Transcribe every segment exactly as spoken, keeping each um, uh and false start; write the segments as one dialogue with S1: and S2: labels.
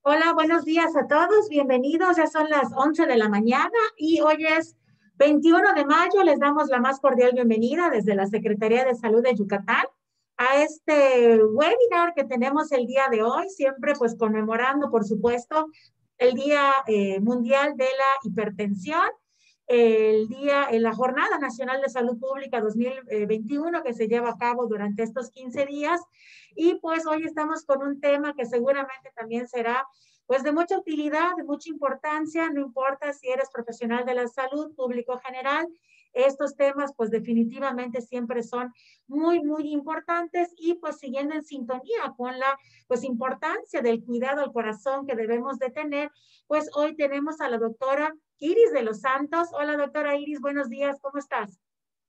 S1: Hola, buenos días a todos. Bienvenidos. Ya son las once de la mañana y hoy es veintiuno de mayo. Les damos la más cordial bienvenida desde la Secretaría de Salud de Yucatán a este webinar que tenemos el día de hoy, siempre pues conmemorando, por supuesto, el Día eh, Mundial de la Hipertensión, el día, en la Jornada Nacional de Salud Pública dos mil veintiuno que se lleva a cabo durante estos quince días. Y pues hoy estamos con un tema que seguramente también será pues de mucha utilidad, de mucha importancia, no importa si eres profesional de la salud, público general, estos temas pues definitivamente siempre son muy, muy importantes y pues siguiendo en sintonía con la pues importancia del cuidado al corazón que debemos de tener, pues hoy tenemos a la doctora Iris de los Santos. Hola doctora Iris, buenos días, ¿cómo estás?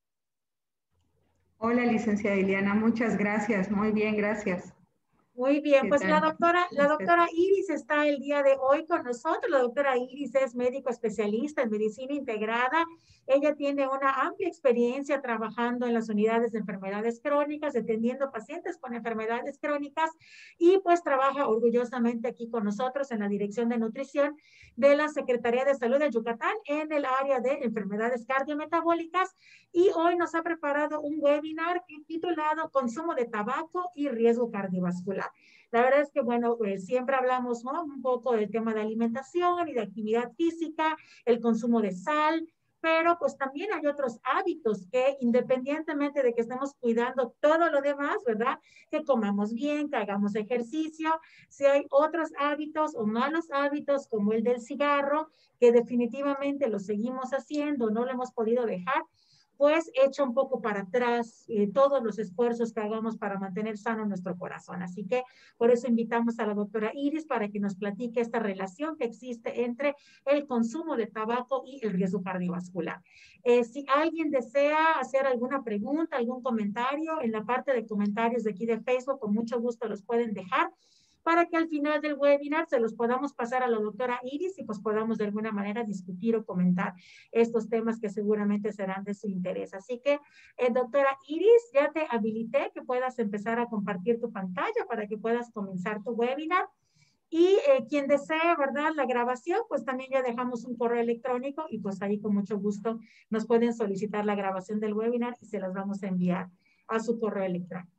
S2: Hola, licenciada Iliana, muchas gracias, muy bien, gracias.
S1: Muy bien,
S2: ¿Qué
S1: pues la
S2: tal?
S1: doctora, la doctora Iris está el día de hoy con nosotros. La doctora Iris es médico especialista en medicina integrada. Ella tiene una amplia experiencia trabajando en las unidades de enfermedades crónicas, atendiendo pacientes con enfermedades crónicas y pues trabaja orgullosamente aquí con nosotros en la Dirección de Nutrición de la Secretaría de Salud de Yucatán en el área de enfermedades cardiometabólicas. Y hoy nos ha preparado un webinar titulado Consumo de tabaco y riesgo cardiovascular. La verdad es que, bueno, pues siempre hablamos, ¿no?, un poco del tema de alimentación y de actividad física, el consumo de sal, pero pues también hay otros hábitos que independientemente de que estemos cuidando todo lo demás, ¿verdad? Que comamos bien, que hagamos ejercicio, si hay otros hábitos o malos hábitos como el del cigarro, que definitivamente lo seguimos haciendo, no lo hemos podido dejar, pues echa un poco para atrás eh, todos los esfuerzos que hagamos para mantener sano nuestro corazón. Así que por eso invitamos a la doctora Iris para que nos platique esta relación que existe entre el consumo de tabaco y el riesgo cardiovascular. Eh, si alguien desea hacer alguna pregunta, algún comentario, en la parte de comentarios de aquí de Facebook, con mucho gusto los pueden dejar, para que al final del webinar se los podamos pasar a la doctora Iris y pues podamos de alguna manera discutir o comentar estos temas que seguramente serán de su interés. Así que, eh, doctora Iris, ya te habilité que puedas empezar a compartir tu pantalla para que puedas comenzar tu webinar. Y eh, quien desee, ¿verdad?, la grabación, pues también ya dejamos un correo electrónico y pues ahí con mucho gusto nos pueden solicitar la grabación del webinar y se las vamos a enviar a su correo electrónico.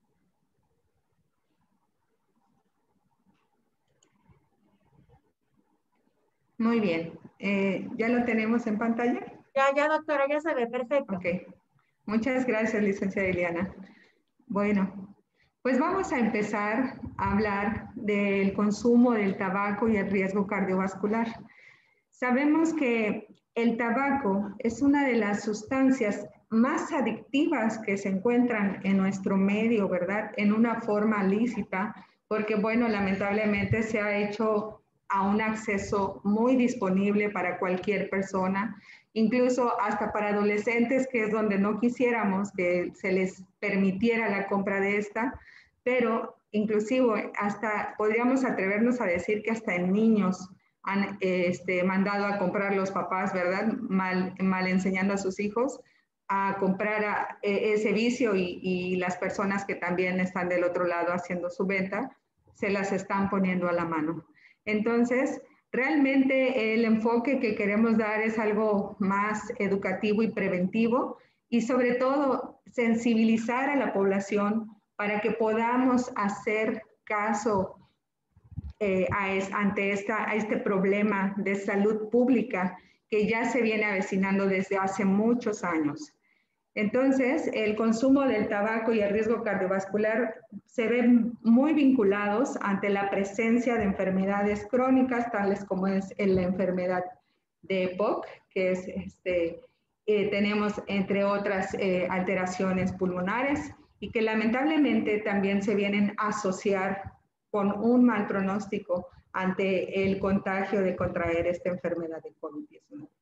S2: Muy bien, eh, ¿ya lo tenemos en pantalla?
S1: Ya, ya, doctora, ya se ve, perfecto.
S2: Ok, muchas gracias, licenciada Iliana. Bueno, pues vamos a empezar a hablar del consumo del tabaco y el riesgo cardiovascular. Sabemos que el tabaco es una de las sustancias más adictivas que se encuentran en nuestro medio, ¿verdad? En una forma lícita, porque, bueno, lamentablemente se ha hecho a un acceso muy disponible para cualquier persona, incluso hasta para adolescentes, que es donde no quisiéramos que se les permitiera la compra de esta, pero inclusive hasta podríamos atrevernos a decir que hasta en niños han este, mandado a comprar los papás, ¿verdad? Mal, mal enseñando a sus hijos a comprar a, eh, ese vicio y, y las personas que también están del otro lado haciendo su venta, se las están poniendo a la mano. Entonces, realmente el enfoque que queremos dar es algo más educativo y preventivo y sobre todo sensibilizar a la población para que podamos hacer caso eh, a es, ante esta, a este problema de salud pública que ya se viene avecinando desde hace muchos años. Entonces, el consumo del tabaco y el riesgo cardiovascular se ven muy vinculados ante la presencia de enfermedades crónicas, tales como es la enfermedad de E P O C, que es, este, eh, tenemos entre otras eh, alteraciones pulmonares y que lamentablemente también se vienen a asociar con un mal pronóstico ante el contagio de contraer esta enfermedad de COVID diecinueve.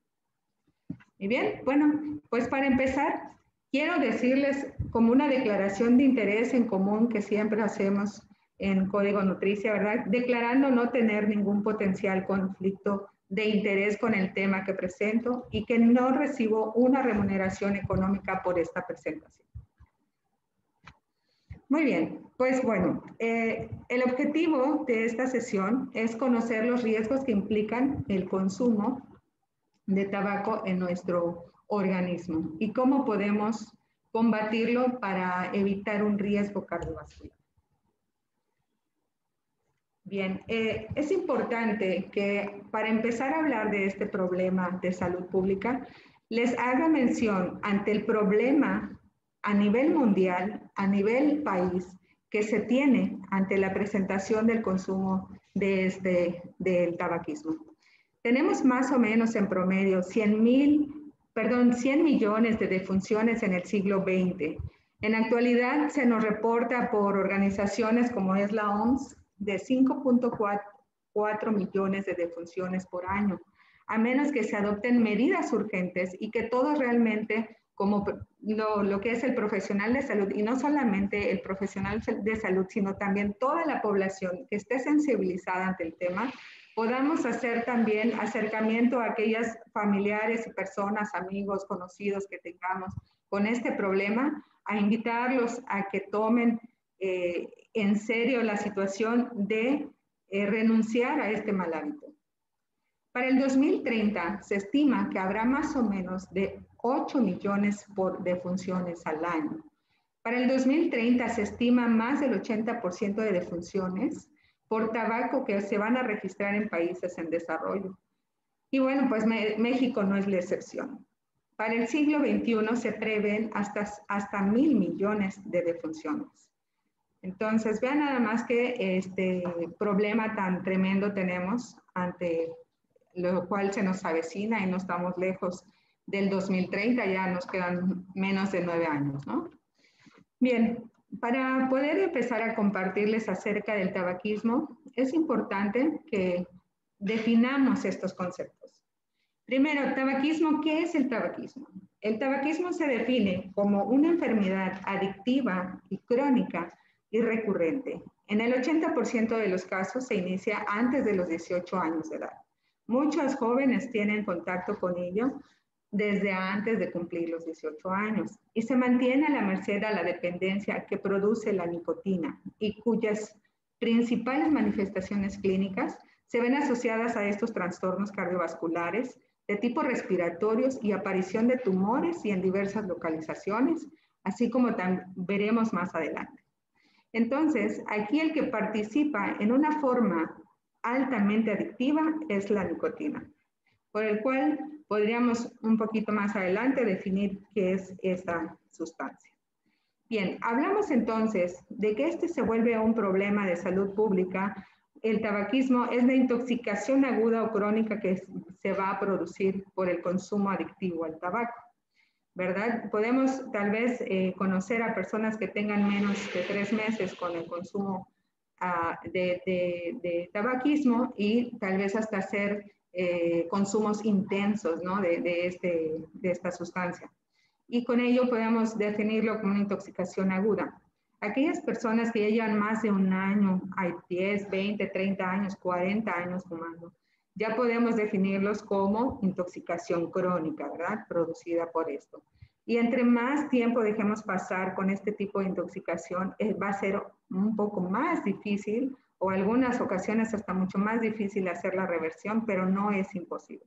S2: Y bien, bueno, pues para empezar, quiero decirles como una declaración de interés en común que siempre hacemos en Código Nutricia, ¿verdad? Declarando no tener ningún potencial conflicto de interés con el tema que presento y que no recibo una remuneración económica por esta presentación. Muy bien, pues bueno, eh, el objetivo de esta sesión es conocer los riesgos que implican el consumo de tabaco en nuestro organismo y cómo podemos combatirlo para evitar un riesgo cardiovascular. Bien, eh, es importante que para empezar a hablar de este problema de salud pública, les haga mención ante el problema a nivel mundial, a nivel país, que se tiene ante la presentación del consumo de este, del tabaquismo. Tenemos más o menos en promedio cien mil, perdón, cien millones de defunciones en el siglo veinte. En la actualidad se nos reporta por organizaciones como es la O M S de cinco punto cuatro millones de defunciones por año, a menos que se adopten medidas urgentes y que todos realmente, como lo, lo que es el profesional de salud, y no solamente el profesional de salud, sino también toda la población que esté sensibilizada ante el tema, podamos hacer también acercamiento a aquellas familiares y personas, amigos, conocidos que tengamos con este problema, a invitarlos a que tomen eh, en serio la situación de eh, renunciar a este mal hábito. Para el dos mil treinta se estima que habrá más o menos de ocho millones por defunciones al año. Para el dos mil treinta se estima más del ochenta por ciento de defunciones por tabaco que se van a registrar en países en desarrollo. Y bueno, pues me, México no es la excepción. Para el siglo veintiuno se prevén hasta, hasta mil millones de defunciones. Entonces, vean nada más que este problema tan tremendo tenemos, ante lo cual se nos avecina y no estamos lejos del dos mil treinta, ya nos quedan menos de nueve años, ¿no? Bien, para poder empezar a compartirles acerca del tabaquismo, es importante que definamos estos conceptos. Primero, tabaquismo, ¿qué es el tabaquismo? El tabaquismo se define como una enfermedad adictiva y crónica y recurrente. En el ochenta por ciento de los casos se inicia antes de los dieciocho años de edad. Muchos jóvenes tienen contacto con ello desde antes de cumplir los dieciocho años y se mantiene a la merced a la dependencia que produce la nicotina y cuyas principales manifestaciones clínicas se ven asociadas a estos trastornos cardiovasculares de tipo respiratorios y aparición de tumores y en diversas localizaciones, así como también veremos más adelante. Entonces, aquí el que participa en una forma altamente adictiva es la nicotina, por el cual podríamos un poquito más adelante definir qué es esta sustancia. Bien, hablamos entonces de que este se vuelve un problema de salud pública. El tabaquismo es la intoxicación aguda o crónica que se va a producir por el consumo adictivo al tabaco, ¿verdad? Podemos tal vez eh, conocer a personas que tengan menos de tres meses con el consumo uh, de, de, de tabaquismo y tal vez hasta hacer eh, consumos intensos, ¿no? de, de, este, de esta sustancia. Y con ello podemos definirlo como una intoxicación aguda. Aquellas personas que ya llevan más de un año, hay diez, veinte, treinta años, cuarenta años fumando, ya podemos definirlos como intoxicación crónica, ¿verdad? Producida por esto. Y entre más tiempo dejemos pasar con este tipo de intoxicación, eh, va a ser un poco más difícil, o algunas ocasiones hasta mucho más difícil hacer la reversión, pero no es imposible.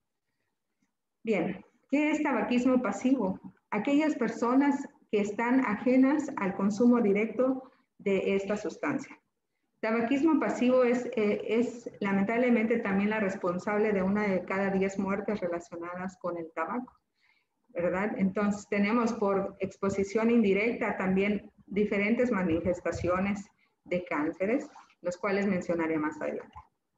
S2: Bien, ¿qué es tabaquismo pasivo? Aquellas personas que están ajenas al consumo directo de esta sustancia. Tabaquismo pasivo es, eh, es lamentablemente también la responsable de una de cada diez muertes relacionadas con el tabaco, ¿verdad? Entonces tenemos por exposición indirecta también diferentes manifestaciones de cánceres, los cuales mencionaré más adelante.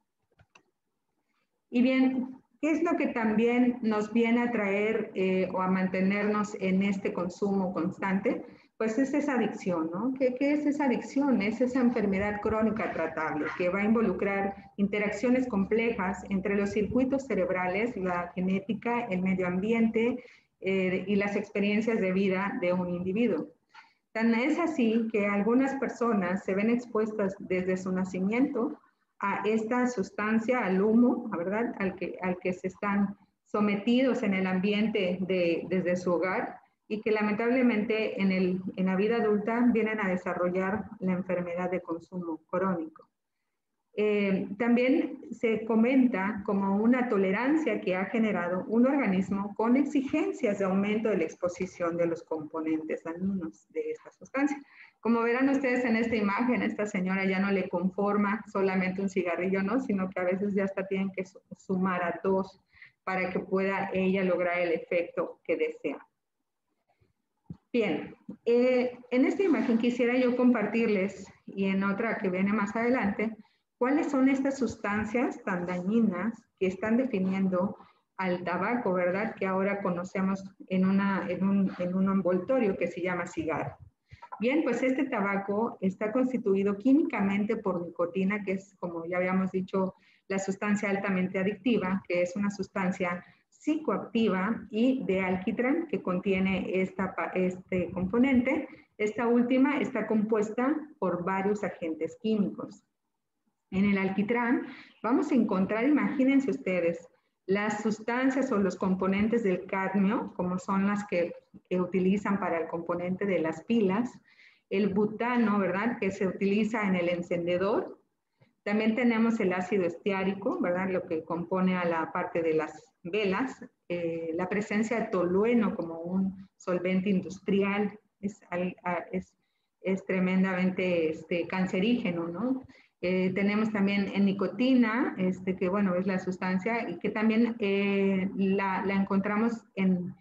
S2: Y bien, ¿qué es lo que también nos viene a traer eh, o a mantenernos en este consumo constante? Pues es esa adicción, ¿no? ¿Qué, ¿Qué es esa adicción? Es esa enfermedad crónica tratable que va a involucrar interacciones complejas entre los circuitos cerebrales, la genética, el medio ambiente eh, y las experiencias de vida de un individuo. Tan es así que algunas personas se ven expuestas desde su nacimiento a esta sustancia, al humo, ¿verdad? Al que, al que se están sometidos en el ambiente de, desde su hogar, y que lamentablemente en, el, en la vida adulta vienen a desarrollar la enfermedad de consumo crónico. Eh, también se comenta como una tolerancia que ha generado un organismo con exigencias de aumento de la exposición de los componentes dañinos de esta sustancia. Como verán ustedes en esta imagen, esta señora ya no le conforma solamente un cigarrillo, ¿no? Sino que a veces ya hasta tienen que sumar a dos para que pueda ella lograr el efecto que desea. Bien, eh, en esta imagen quisiera yo compartirles, y en otra que viene más adelante, cuáles son estas sustancias tan dañinas que están definiendo al tabaco, ¿verdad? Que ahora conocemos en, una, en, un, en un envoltorio que se llama cigarro. Bien, pues este tabaco está constituido químicamente por nicotina, que es, como ya habíamos dicho, la sustancia altamente adictiva, que es una sustancia psicoactiva, y de alquitrán, que contiene esta, este componente. Esta última está compuesta por varios agentes químicos. En el alquitrán vamos a encontrar, imagínense ustedes, las sustancias o los componentes del cadmio, como son las que, que utilizan para el componente de las pilas, el butano, ¿verdad?, que se utiliza en el encendedor. También tenemos el ácido estiárico, ¿verdad?, lo que compone a la parte de las velas. Eh, la presencia de tolueno como un solvente industrial es, es, es tremendamente este, cancerígeno, ¿no? Eh, tenemos también en nicotina, este, que bueno, es la sustancia y que también eh, la, la encontramos en,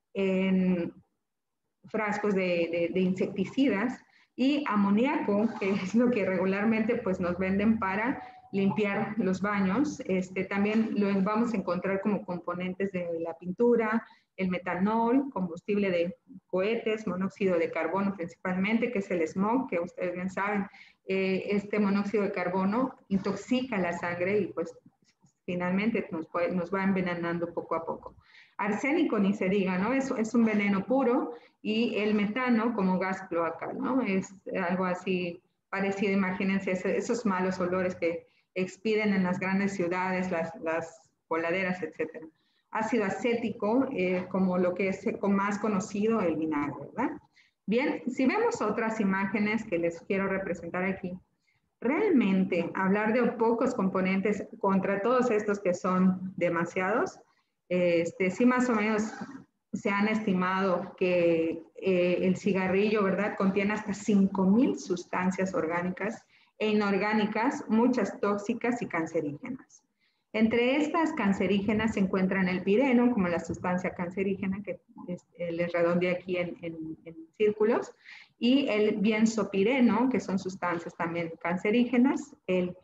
S2: en frascos de, de, de insecticidas, y amoníaco, que es lo que regularmente pues, nos venden para limpiar los baños. Este, también lo vamos a encontrar como componentes de la pintura, el metanol, combustible de cohetes, monóxido de carbono principalmente, que es el smog, que ustedes bien saben. Eh, este monóxido de carbono intoxica la sangre y pues finalmente nos, puede, nos va envenenando poco a poco. Arsénico ni se diga, ¿no? Es, es un veneno puro, y el metano como gas cloacal, ¿no? Es algo así parecido, imagínense esos malos olores que expiden en las grandes ciudades, las, las coladeras, etcétera. Ácido acético, eh, como lo que es más conocido, el vinagre, ¿verdad? Bien, si vemos otras imágenes que les quiero representar aquí, realmente hablar de pocos componentes contra todos estos que son demasiados, este, sí más o menos se han estimado que eh, el cigarrillo, ¿verdad?, contiene hasta cinco mil sustancias orgánicas e inorgánicas, muchas tóxicas y cancerígenas. Entre estas cancerígenas se encuentran el pireno, como la sustancia cancerígena, que este, les redondeé aquí en, en, en círculos, y el benzopireno, que son sustancias también cancerígenas, el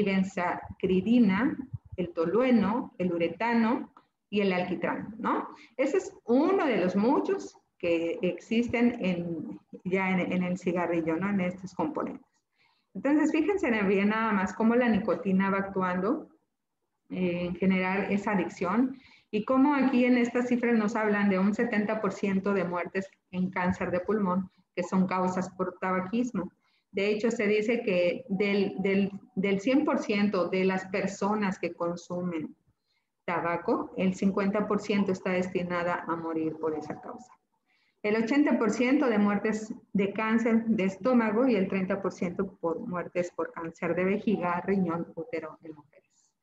S2: dibenzacridina, el tolueno, el uretano y el alquitrán, ¿no? Ese es uno de los muchos que existen en, ya en, en el cigarrillo, ¿no?, en estos componentes. Entonces, fíjense bien nada más cómo la nicotina va actuando eh, en generar esa adicción, y cómo aquí en estas cifras nos hablan de un setenta por ciento de muertes en cáncer de pulmón que son causas por tabaquismo. De hecho, se dice que del, del, del cien por ciento de las personas que consumen tabaco, el cincuenta por ciento está destinada a morir por esa causa. El ochenta por ciento de muertes de cáncer de estómago y el treinta por ciento por muertes por cáncer de vejiga, riñón, útero en mujeres.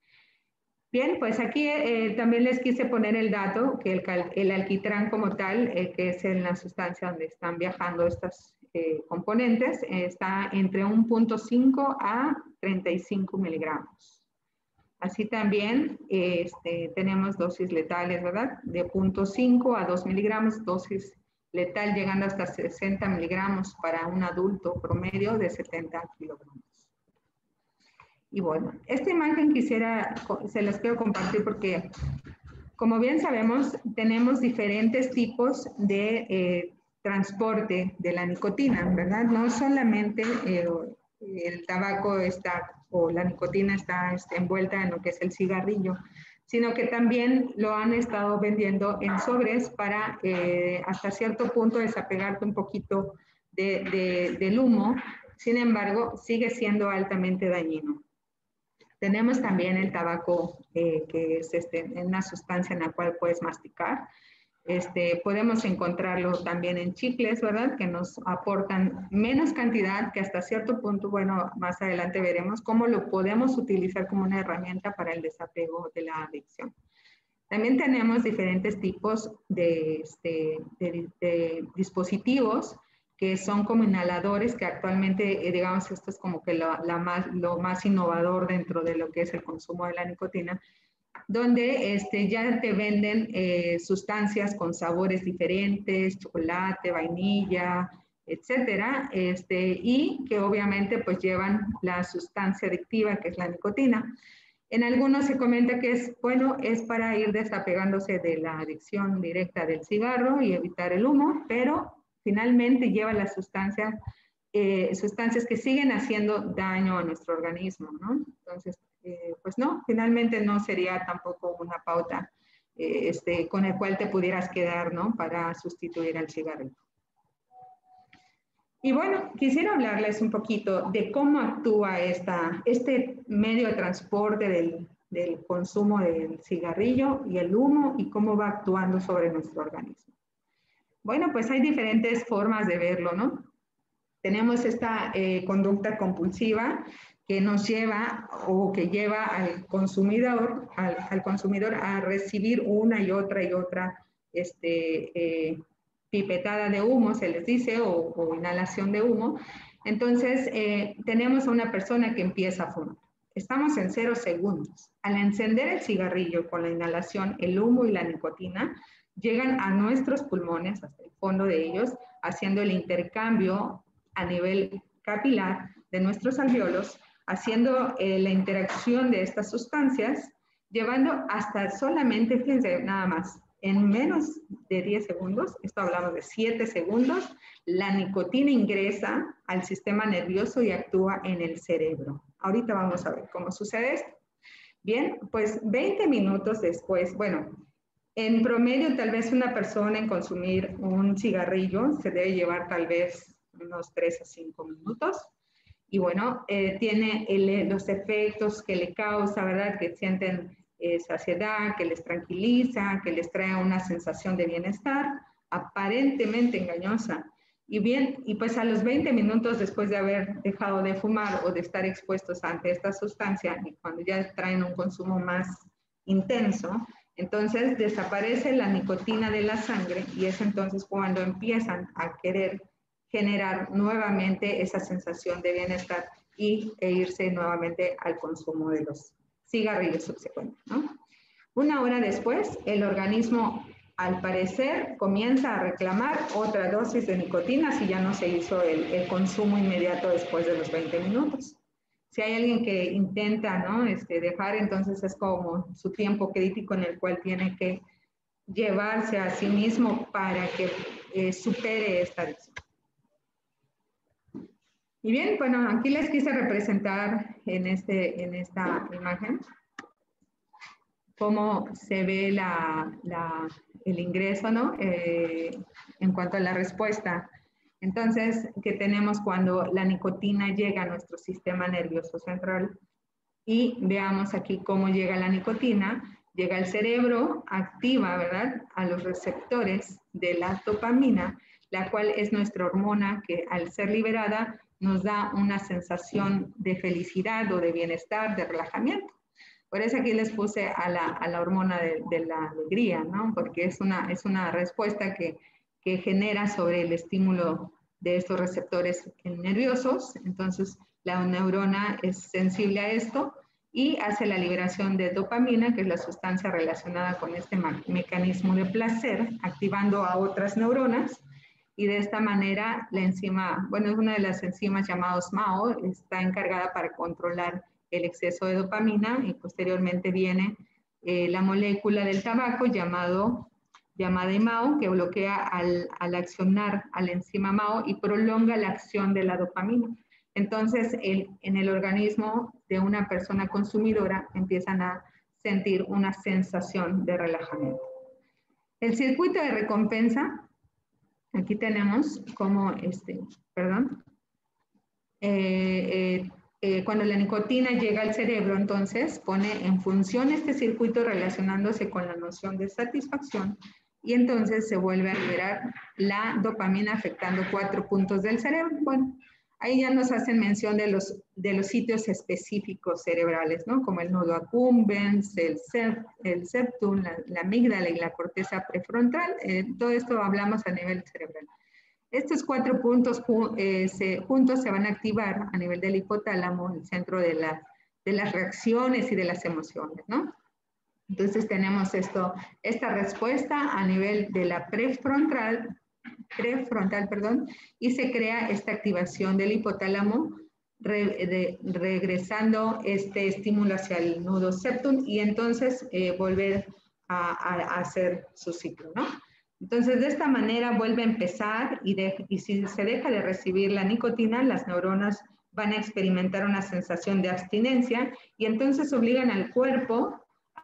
S2: Bien, pues aquí eh, también les quise poner el dato que el, el alquitrán como tal, eh, que es en la sustancia donde están viajando estos eh, componentes, eh, está entre uno punto cinco a treinta y cinco miligramos. Así también eh, este, tenemos dosis letales, ¿verdad? De cero punto cinco a dos miligramos, dosis letal llegando hasta sesenta miligramos para un adulto promedio de setenta kilogramos. Y bueno, esta imagen quisiera, se las quiero compartir porque, como bien sabemos, tenemos diferentes tipos de eh, transporte de la nicotina, ¿verdad? No solamente eh, el tabaco está, o la nicotina está este, envuelta en lo que es el cigarrillo, sino que también lo han estado vendiendo en sobres para eh, hasta cierto punto desapegarte un poquito de, de, del humo. Sin embargo, sigue siendo altamente dañino. Tenemos también el tabaco, eh, que es este, una sustancia en la cual puedes masticar. Este, podemos encontrarlo también en chicles, ¿verdad? Que nos aportan menos cantidad, que hasta cierto punto, bueno, más adelante veremos cómo lo podemos utilizar como una herramienta para el desapego de la adicción. También tenemos diferentes tipos de, este, de, de dispositivos que son como inhaladores, que actualmente, eh, digamos, esto es como que lo, la más, lo más innovador dentro de lo que es el consumo de la nicotina, donde este, ya te venden eh, sustancias con sabores diferentes, chocolate, vainilla, etcétera, este, y que obviamente pues llevan la sustancia adictiva que es la nicotina. En algunos se comenta que es, bueno, es para ir desapegándose de la adicción directa del cigarro y evitar el humo, pero finalmente lleva las sustancias, eh, sustancias que siguen haciendo daño a nuestro organismo, ¿no? Entonces, eh, pues no, finalmente no sería tampoco una pauta eh, este, con el cual te pudieras quedar, ¿no? Para sustituir al cigarrillo. Y bueno, quisiera hablarles un poquito de cómo actúa esta, este medio de transporte del, del consumo del cigarrillo y el humo y cómo va actuando sobre nuestro organismo. Bueno, pues hay diferentes formas de verlo, ¿no? Tenemos esta eh, conducta compulsiva que nos lleva o que lleva al consumidor, al, al consumidor a recibir una y otra y otra este, eh, pipetada de humo, se les dice, o, o inhalación de humo. Entonces, eh, tenemos a una persona que empieza a fumar. Estamos en cero segundos. Al encender el cigarrillo con la inhalación, el humo y la nicotina llegan a nuestros pulmones, hasta el fondo de ellos, haciendo el intercambio a nivel capilar de nuestros alvéolos, haciendo eh, la interacción de estas sustancias, llevando hasta solamente, fíjense, nada más, en menos de diez segundos, esto hablamos de siete segundos, la nicotina ingresa al sistema nervioso y actúa en el cerebro. Ahorita vamos a ver cómo sucede esto. Bien, pues veinte minutos después, bueno, en promedio tal vez una persona en consumir un cigarrillo se debe llevar tal vez unos tres a cinco minutos. Y bueno, eh, tiene el, los efectos que le causa, ¿verdad? Que sienten eh, saciedad, que les tranquiliza, que les trae una sensación de bienestar, aparentemente engañosa. Y bien, y pues a los veinte minutos después de haber dejado de fumar o de estar expuestos ante esta sustancia, y cuando ya traen un consumo más intenso, entonces desaparece la nicotina de la sangre y es entonces cuando empiezan a querer generar nuevamente esa sensación de bienestar y, e irse nuevamente al consumo de los cigarrillos subsecuentes, ¿no? Una hora después, el organismo, al parecer, comienza a reclamar otra dosis de nicotina si ya no se hizo el, el consumo inmediato después de los veinte minutos. Si hay alguien que intenta, ¿no? este, dejar, entonces es como su tiempo crítico en el cual tiene que llevarse a sí mismo para que eh, supere esta adicción. Y bien, bueno, aquí les quise representar en, este, en esta imagen cómo se ve la, la, el ingreso, ¿no? Eh, en cuanto a la respuesta. Entonces, ¿qué tenemos cuando la nicotina llega a nuestro sistema nervioso central? Y veamos aquí cómo llega la nicotina. Llega al cerebro, activa, ¿verdad?, a los receptores de la dopamina, la cual es nuestra hormona que al ser liberada nos da una sensación de felicidad o de bienestar, de relajamiento. Por eso aquí les puse a la, a la hormona de, de la alegría, ¿no? Porque es una, es una respuesta que, que genera sobre el estímulo de estos receptores nerviosos. Entonces, la neurona es sensible a esto y hace la liberación de dopamina, que es la sustancia relacionada con este mecanismo de placer, activando a otras neuronas. Y de esta manera, la enzima, bueno, es una de las enzimas llamadas M A O, está encargada para controlar el exceso de dopamina y posteriormente viene eh, la molécula del tabaco llamado, llamada I M A O, que bloquea al, al accionar a la enzima M A O y prolonga la acción de la dopamina. Entonces, el, en el organismo de una persona consumidora empiezan a sentir una sensación de relajamiento. El circuito de recompensa, aquí tenemos como, este, perdón, eh, eh, eh, cuando la nicotina llega al cerebro, entonces pone en función este circuito relacionándose con la noción de satisfacción y entonces se vuelve a liberar la dopamina afectando cuatro puntos del cerebro. Bueno, ahí ya nos hacen mención de los, de los sitios específicos cerebrales, ¿no? Como el nodo accumbens, el, sept, el septum, la, la amígdala y la corteza prefrontal. Eh, todo esto hablamos a nivel cerebral. Estos cuatro puntos eh, se, juntos se van a activar a nivel del hipotálamo, el centro de, la, de las reacciones y de las emociones, ¿no? Entonces tenemos esto, esta respuesta a nivel de la prefrontal, prefrontal, perdón, y se crea esta activación del hipotálamo, re, de, regresando este estímulo hacia el nudo septum y entonces eh, volver a, a, a hacer su ciclo, ¿no? Entonces, de esta manera vuelve a empezar y, de, y si se deja de recibir la nicotina, las neuronas van a experimentar una sensación de abstinencia y entonces obligan al cuerpo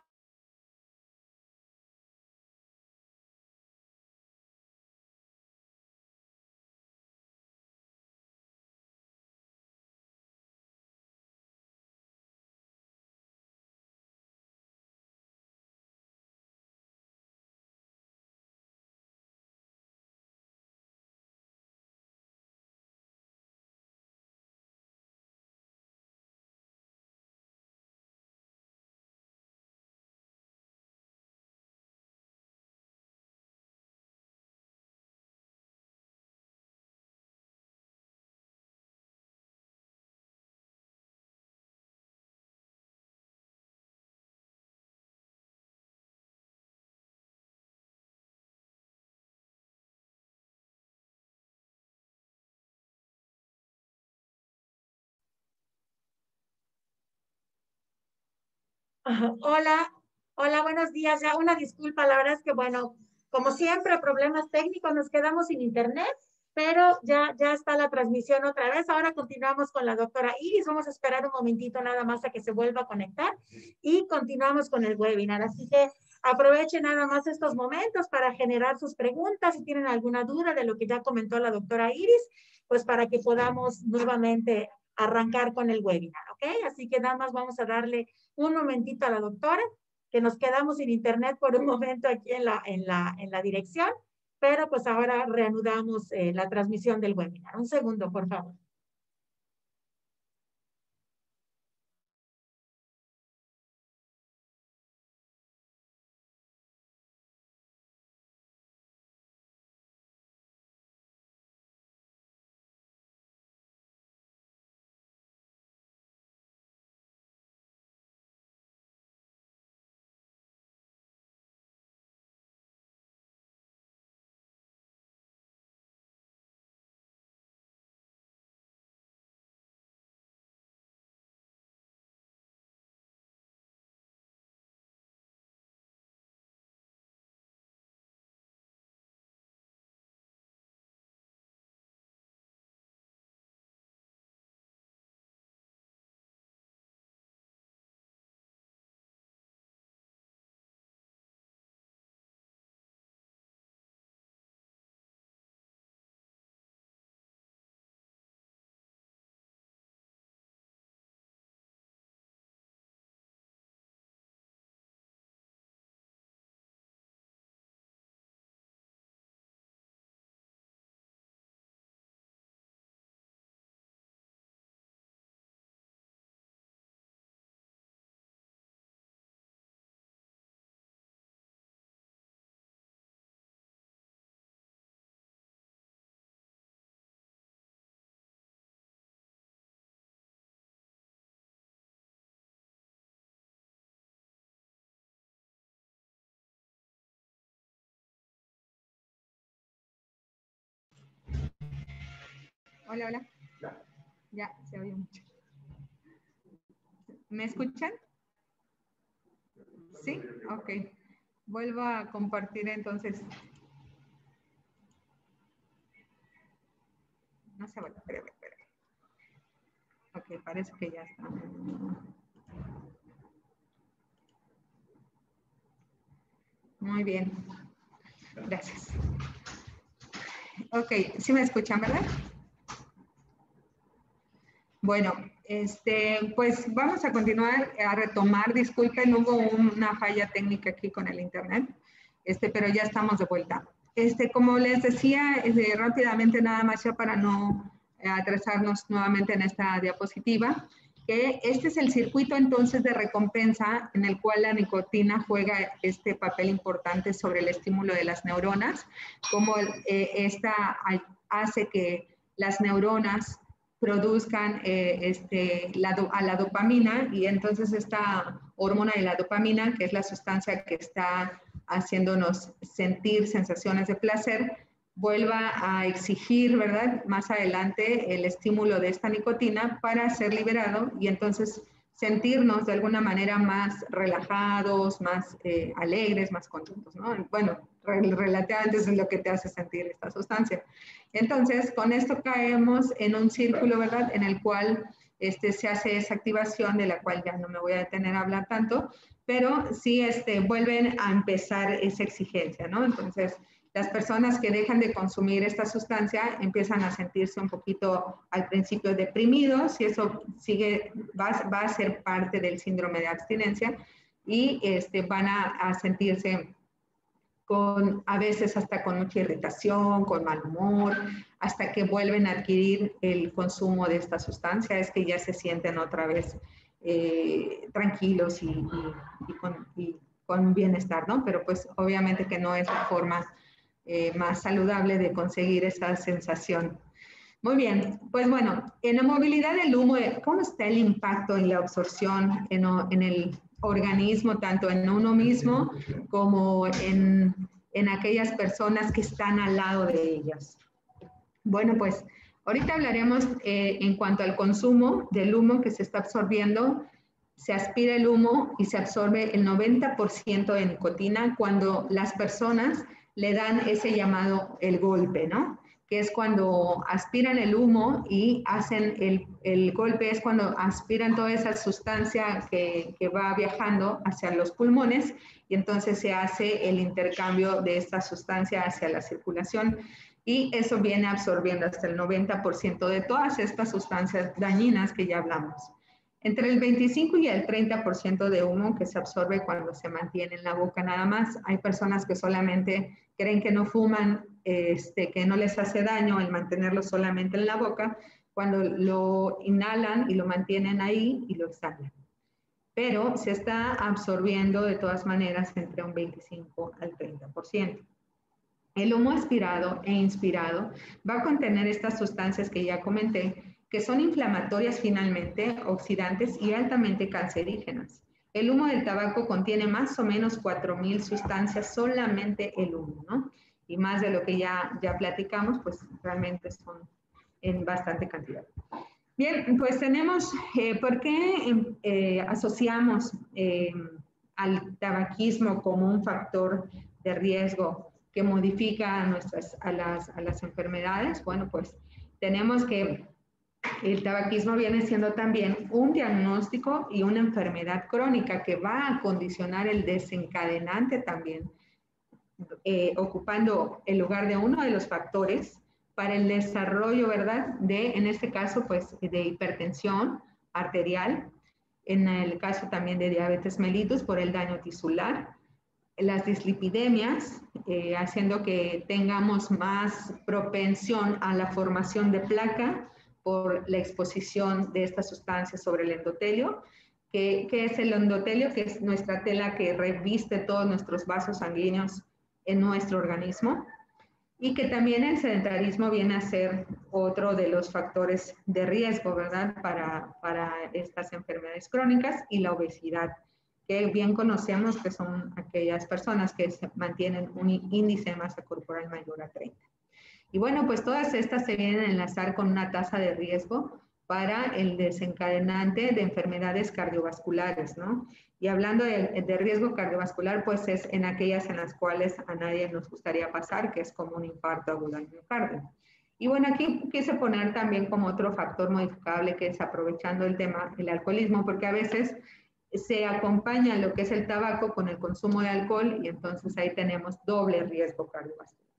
S1: Hola, hola, buenos días. Ya una disculpa, la verdad es que, bueno, como siempre, problemas técnicos, nos quedamos sin internet, pero ya, ya está la transmisión otra vez. Ahora continuamos con la doctora Iris. Vamos a esperar un momentito nada más a que se vuelva a conectar y continuamos con el webinar. Así que aprovechen nada más estos momentos para generar sus preguntas. Si tienen alguna duda de lo que ya comentó la doctora Iris, pues para que podamos nuevamente arrancar con el webinar, ¿ok? Así que nada más vamos a darle un momentito a la doctora, que nos quedamos sin internet por un momento aquí en la, en la, en la dirección, pero pues ahora reanudamos eh, la transmisión del webinar. Un segundo, por favor.
S2: Hola, hola. Ya, se oye mucho. ¿Me escuchan? Sí, ok. Vuelvo a compartir entonces. No se va, espérame, espérame. Ok, parece que ya está. Muy bien. Gracias. Ok, ¿sí me escuchan, verdad? Bueno, este, pues vamos a continuar a retomar. Disculpen, hubo una falla técnica aquí con el internet. este, pero ya estamos de vuelta. Este, como les decía, este, rápidamente nada más ya para no atrasarnos nuevamente en esta diapositiva, que este es el circuito entonces de recompensa en el cual la nicotina juega este papel importante sobre el estímulo de las neuronas, como eh, esta hace que las neuronas produzcan eh, este, la, a la dopamina, y entonces esta hormona de la dopamina, que es la sustancia que está haciéndonos sentir sensaciones de placer, vuelva a exigir, ¿verdad?, más adelante el estímulo de esta nicotina para ser liberado y entonces sentirnos de alguna manera más relajados, más eh, alegres, más contentos, ¿no? Bueno, relativamente es lo que te hace sentir esta sustancia. Entonces, con esto caemos en un círculo, ¿verdad?, en el cual este, se hace esa activación, de la cual ya no me voy a detener a hablar tanto, pero sí este, vuelven a empezar esa exigencia, ¿no? Entonces, las personas que dejan de consumir esta sustancia empiezan a sentirse un poquito al principio deprimidos, y eso sigue, va, va a ser parte del síndrome de abstinencia, y este, van a, a sentirse con, a veces hasta con mucha irritación, con mal humor, hasta que vuelven a adquirir el consumo de esta sustancia, es que ya se sienten otra vez eh, tranquilos y, y, y, con, y con bienestar, ¿no? Pero pues obviamente que no es la forma Eh, más saludable de conseguir esa sensación. Muy bien, pues bueno, en la movilidad del humo, ¿cómo está el impacto en la absorción en, en el organismo, tanto en uno mismo como en, en aquellas personas que están al lado de ellas? Bueno, pues ahorita hablaremos eh, en cuanto al consumo del humo que se está absorbiendo. Se aspira el humo y se absorbe el noventa por ciento de nicotina cuando las personas le dan ese llamado el golpe, ¿no? Que es cuando aspiran el humo y hacen el, el golpe, es cuando aspiran toda esa sustancia que, que va viajando hacia los pulmones, y entonces se hace el intercambio de esta sustancia hacia la circulación, y eso viene absorbiendo hasta el noventa por ciento de todas estas sustancias dañinas que ya hablamos. Entre el veinticinco y el treinta por ciento de humo que se absorbe cuando se mantiene en la boca nada más. Hay personas que solamente creen que no fuman, este, que no les hace daño el mantenerlo solamente en la boca, cuando lo inhalan y lo mantienen ahí y lo exhalan. Pero se está absorbiendo de todas maneras entre un veinticinco al treinta por ciento. El humo aspirado e inspirado va a contener estas sustancias que ya comenté, que son inflamatorias finalmente, oxidantes y altamente cancerígenas. El humo del tabaco contiene más o menos cuatro mil sustancias, solamente el humo, ¿no? Y más de lo que ya, ya platicamos, pues realmente son en bastante cantidad. Bien, pues tenemos, eh, ¿por qué eh, asociamos eh, al tabaquismo como un factor de riesgo que modifica a, nuestras, a, las, a las enfermedades? Bueno, pues tenemos que el tabaquismo viene siendo también un diagnóstico y una enfermedad crónica que va a condicionar el desencadenante también, eh, ocupando el lugar de uno de los factores para el desarrollo, ¿verdad?, de, en este caso, pues, de hipertensión arterial, en el caso también de diabetes mellitus por el daño tisular, las dislipidemias, eh, haciendo que tengamos más propensión a la formación de placa por la exposición de estas sustancias sobre el endotelio. ¿Qué, qué es el endotelio? Que es nuestra tela que reviste todos nuestros vasos sanguíneos en nuestro organismo. Y que también el sedentarismo viene a ser otro de los factores de riesgo, ¿verdad?, para, para estas enfermedades crónicas, y la obesidad, que bien conocemos que son aquellas personas que se mantienen un índice de masa corporal mayor a treinta. Y bueno, pues todas estas se vienen a enlazar con una tasa de riesgo para el desencadenante de enfermedades cardiovasculares, ¿no? Y hablando de, de riesgo cardiovascular, pues es en aquellas en las cuales a nadie nos gustaría pasar, que es como un infarto agudo al miocardio. Y bueno, aquí quise poner también como otro factor modificable, que es, aprovechando el tema, el alcoholismo, porque a veces se acompaña lo que es el tabaco con el consumo de alcohol, y entonces ahí tenemos doble riesgo cardiovascular.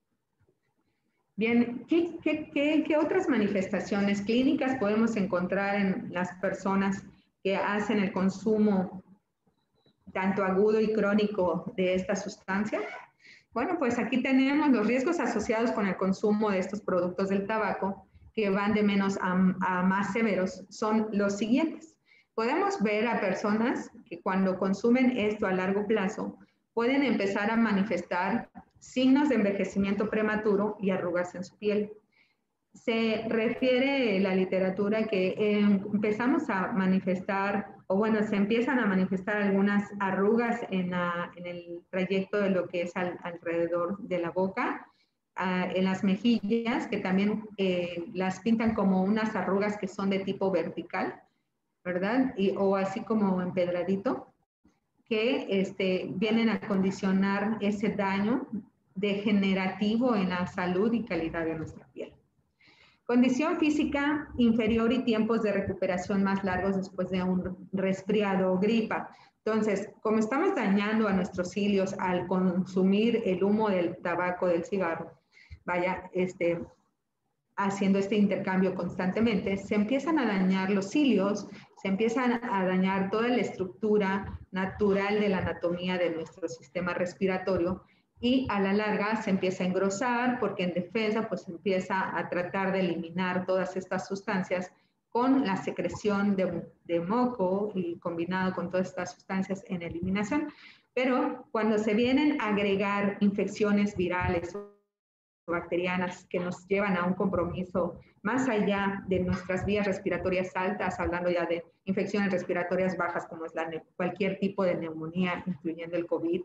S2: Bien, ¿qué, qué, qué, qué otras manifestaciones clínicas podemos encontrar en las personas que hacen el consumo tanto agudo y crónico de esta sustancia? Bueno, pues aquí tenemos los riesgos asociados con el consumo de estos productos del tabaco, que van de menos a, a más severos, son los siguientes. Podemos ver a personas que cuando consumen esto a largo plazo pueden empezar a manifestar signos de envejecimiento prematuro y arrugas en su piel. Se refiere la literatura que eh, empezamos a manifestar, o bueno, se empiezan a manifestar algunas arrugas en, la, en el trayecto de lo que es al, alrededor de la boca, uh, en las mejillas, que también eh, las pintan como unas arrugas que son de tipo vertical, ¿verdad? Y, o así como empedradito, que este, vienen a condicionar ese daño degenerativo en la salud y calidad de nuestra piel. Condición física inferior y tiempos de recuperación más largos después de un resfriado o gripa. Entonces, como estamos dañando a nuestros cilios al consumir el humo del tabaco, del cigarro, vaya, este, haciendo este intercambio constantemente, se empiezan a dañar los cilios, se empiezan a dañar toda la estructura natural de la anatomía de nuestro sistema respiratorio, y a la larga se empieza a engrosar porque en defensa pues empieza a tratar de eliminar todas estas sustancias con la secreción de, de moco y combinado con todas estas sustancias en eliminación. Pero cuando se vienen a agregar infecciones virales o bacterianas que nos llevan a un compromiso más allá de nuestras vías respiratorias altas, hablando ya de infecciones respiratorias bajas como es la, cualquier tipo de neumonía, incluyendo el COVID,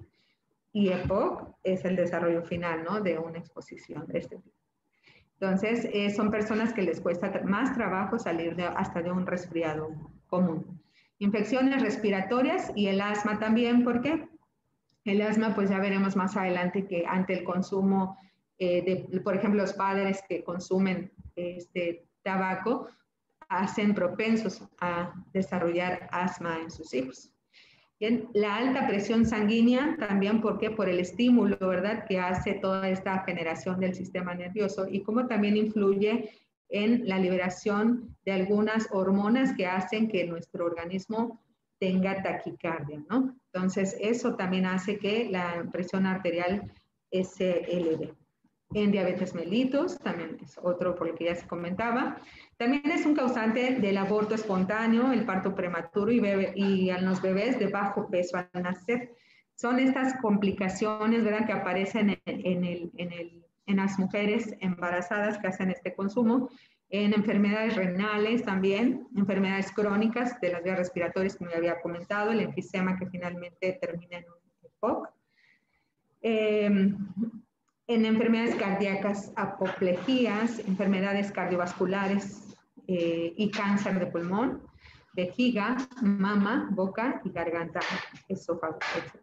S2: y E P O C es el desarrollo final, ¿no?, de una exposición de este tipo. Entonces, eh, son personas que les cuesta más trabajo salir de, hasta de un resfriado común. Infecciones respiratorias y el asma también, ¿por qué? El asma, pues ya veremos más adelante que ante el consumo, eh, de, por ejemplo, los padres que consumen este tabaco, hacen propensos a desarrollar asma en sus hijos. Bien, la alta presión sanguínea también, ¿por qué? Por el estímulo, ¿verdad?, que hace toda esta generación del sistema nervioso y cómo también influye en la liberación de algunas hormonas que hacen que nuestro organismo tenga taquicardia, ¿no? Entonces, eso también hace que la presión arterial se eleve. En diabetes mellitus, también es otro por lo que ya se comentaba. También es un causante del aborto espontáneo, el parto prematuro y, bebé, y a los bebés de bajo peso al nacer. Son estas complicaciones, ¿verdad?, que aparecen en, en, el, en, el, en las mujeres embarazadas que hacen este consumo, en enfermedades renales también, enfermedades crónicas de las vías respiratorias, como ya había comentado, el enfisema que finalmente termina en un E P O C. Eh, en enfermedades cardíacas, apoplejías, enfermedades cardiovasculares eh, y cáncer de pulmón, vejiga, mama, boca y garganta, esófago, etcétera.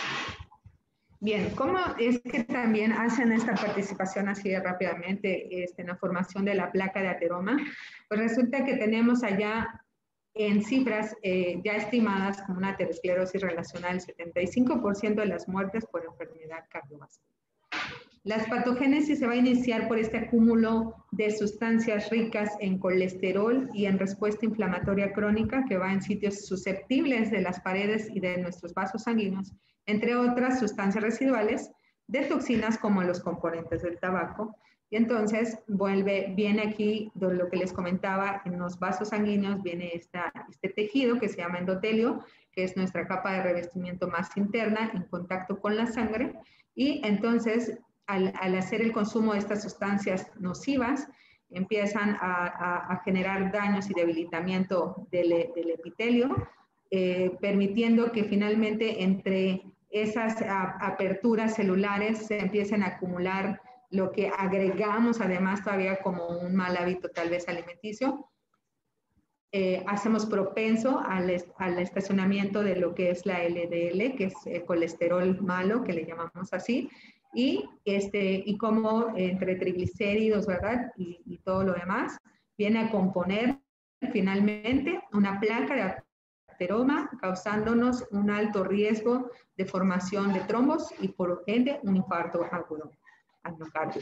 S2: Bien, ¿cómo es que también hacen esta participación así de rápidamente este, en la formación de la placa de ateroma? Pues resulta que tenemos allá en cifras eh, ya estimadas como una aterosclerosis relacional, el setenta y cinco por ciento de las muertes por enfermedad cardiovascular. Las patogénesis se va a iniciar por este acúmulo de sustancias ricas en colesterol y en respuesta inflamatoria crónica que va en sitios susceptibles de las paredes y de nuestros vasos sanguíneos, entre otras sustancias residuales de toxinas como los componentes del tabaco. Y entonces vuelve, viene aquí lo que les comentaba, en los vasos sanguíneos viene esta, este tejido que se llama endotelio, que es nuestra capa de revestimiento más interna en contacto con la sangre, y entonces Al, al hacer el consumo de estas sustancias nocivas, empiezan a, a, a generar daños y debilitamiento del, del epitelio, eh, permitiendo que finalmente entre esas a, aperturas celulares se empiecen a acumular lo que agregamos además todavía como un mal hábito tal vez alimenticio. Eh, hacemos propenso al, al estacionamiento de lo que es la L D L, que es el colesterol malo, que le llamamos así, y, este, y como entre triglicéridos, ¿verdad?, y, y todo lo demás, viene a componer finalmente una placa de ateroma, causándonos un alto riesgo de formación de trombos y por ende un infarto agudo al miocardio.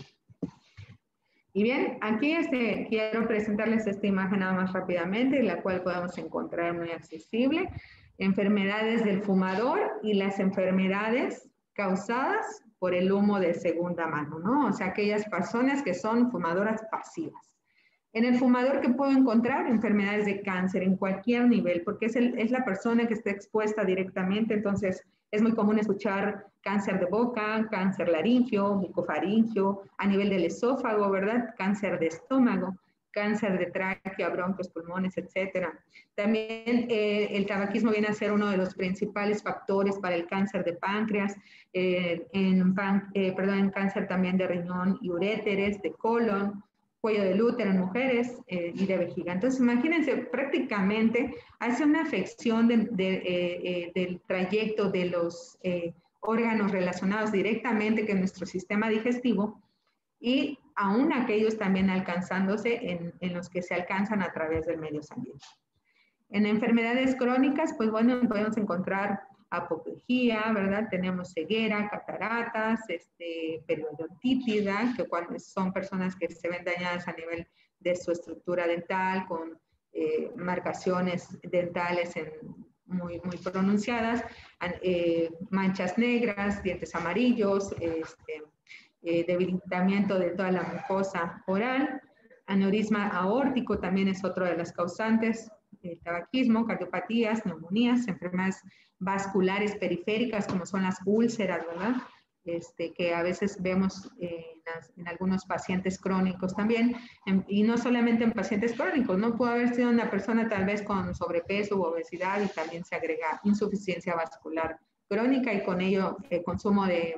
S2: Y bien, aquí este, quiero presentarles esta imagen nada más rápidamente, la cual podemos encontrar muy accesible. enfermedades del fumador y las enfermedades causadas por el humo de segunda mano, ¿no? O sea, aquellas personas que son fumadoras pasivas. En el fumador, ¿qué puedo encontrar? Enfermedades de cáncer en cualquier nivel, porque es, el, es la persona que está expuesta directamente, entonces es muy común escuchar cáncer de boca, cáncer laringio, bucofaringio, a nivel del esófago, ¿verdad? Cáncer de estómago, cáncer de tráquea, bronquios, pulmones, etcétera. También eh, el tabaquismo viene a ser uno de los principales factores para el cáncer de páncreas, eh, en, pan, eh, perdón, en cáncer también de riñón y uréteres, de colon, cuello del útero en mujeres eh, y de vejiga. Entonces, imagínense, prácticamente hace una afección de, de, eh, eh, del trayecto de los eh, órganos relacionados directamente con nuestro sistema digestivo y aún aquellos también alcanzándose en, en los que se alcanzan a través del medio sanguíneo. En enfermedades crónicas, pues bueno, podemos encontrar apoplejía, ¿verdad? Tenemos ceguera, cataratas, este, periodontitis, que cuando son personas que se ven dañadas a nivel de su estructura dental, con eh, marcaciones dentales en, muy, muy pronunciadas, eh, manchas negras, dientes amarillos, este, eh, debilitamiento de toda la mucosa oral, aneurisma aórtico también es otro de las causantes, el tabaquismo, cardiopatías, neumonías, enfermedades vasculares periféricas como son las úlceras, ¿verdad? Este, que a veces vemos eh, en, las, en algunos pacientes crónicos también, en, y no solamente en pacientes crónicos, no puede haber sido una persona tal vez con sobrepeso u obesidad y también se agrega insuficiencia vascular crónica y con ello el consumo de,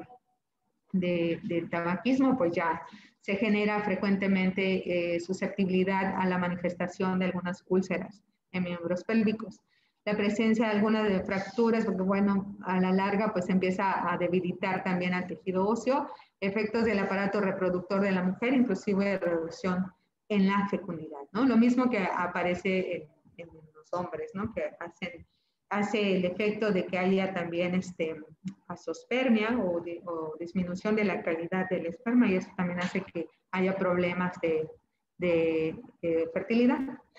S2: de, de tabaquismo, pues ya se genera frecuentemente eh, susceptibilidad a la manifestación de algunas úlceras en miembros pélvicos. La presencia de algunas de fracturas, porque bueno, a la larga pues empieza a debilitar también al tejido óseo, efectos del aparato reproductor de la mujer, inclusive reducción en la fecundidad, ¿no? Lo mismo que aparece en, en los hombres, ¿no? Que hacen, hace el efecto de que haya también este, azospermia o, de, o disminución de la calidad del esperma y eso también hace que haya problemas de, de, de fertilidad.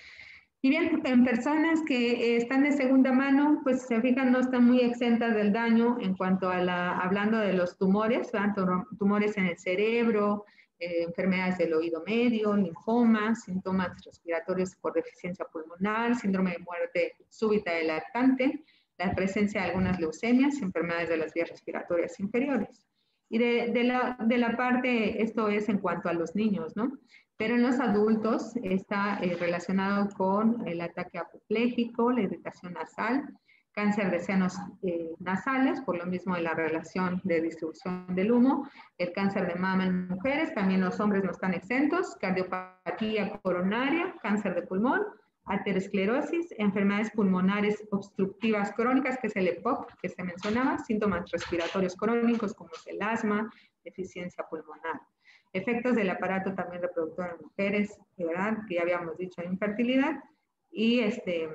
S2: Y bien, en personas que están de segunda mano, pues se fijan, no están muy exentas del daño en cuanto a la, hablando de los tumores, ¿verdad? Tumores en el cerebro, eh, enfermedades del oído medio, linfomas, síntomas respiratorios por deficiencia pulmonar, síndrome de muerte súbita del lactante, la presencia de algunas leucemias, enfermedades de las vías respiratorias inferiores. Y de, de, la, de la parte, esto es en cuanto a los niños, ¿no? Pero en los adultos está eh, relacionado con el ataque apopléjico, la irritación nasal, cáncer de senos eh, nasales, por lo mismo de la relación de distribución del humo, el cáncer de mama en mujeres, también los hombres no están exentos, cardiopatía coronaria, cáncer de pulmón, aterosclerosis, enfermedades pulmonares obstructivas crónicas, que es el E P O C que se mencionaba, síntomas respiratorios crónicos como es el asma, deficiencia pulmonar. Efectos del aparato también reproductor en mujeres, ¿verdad? Que ya habíamos dicho, infertilidad y, este,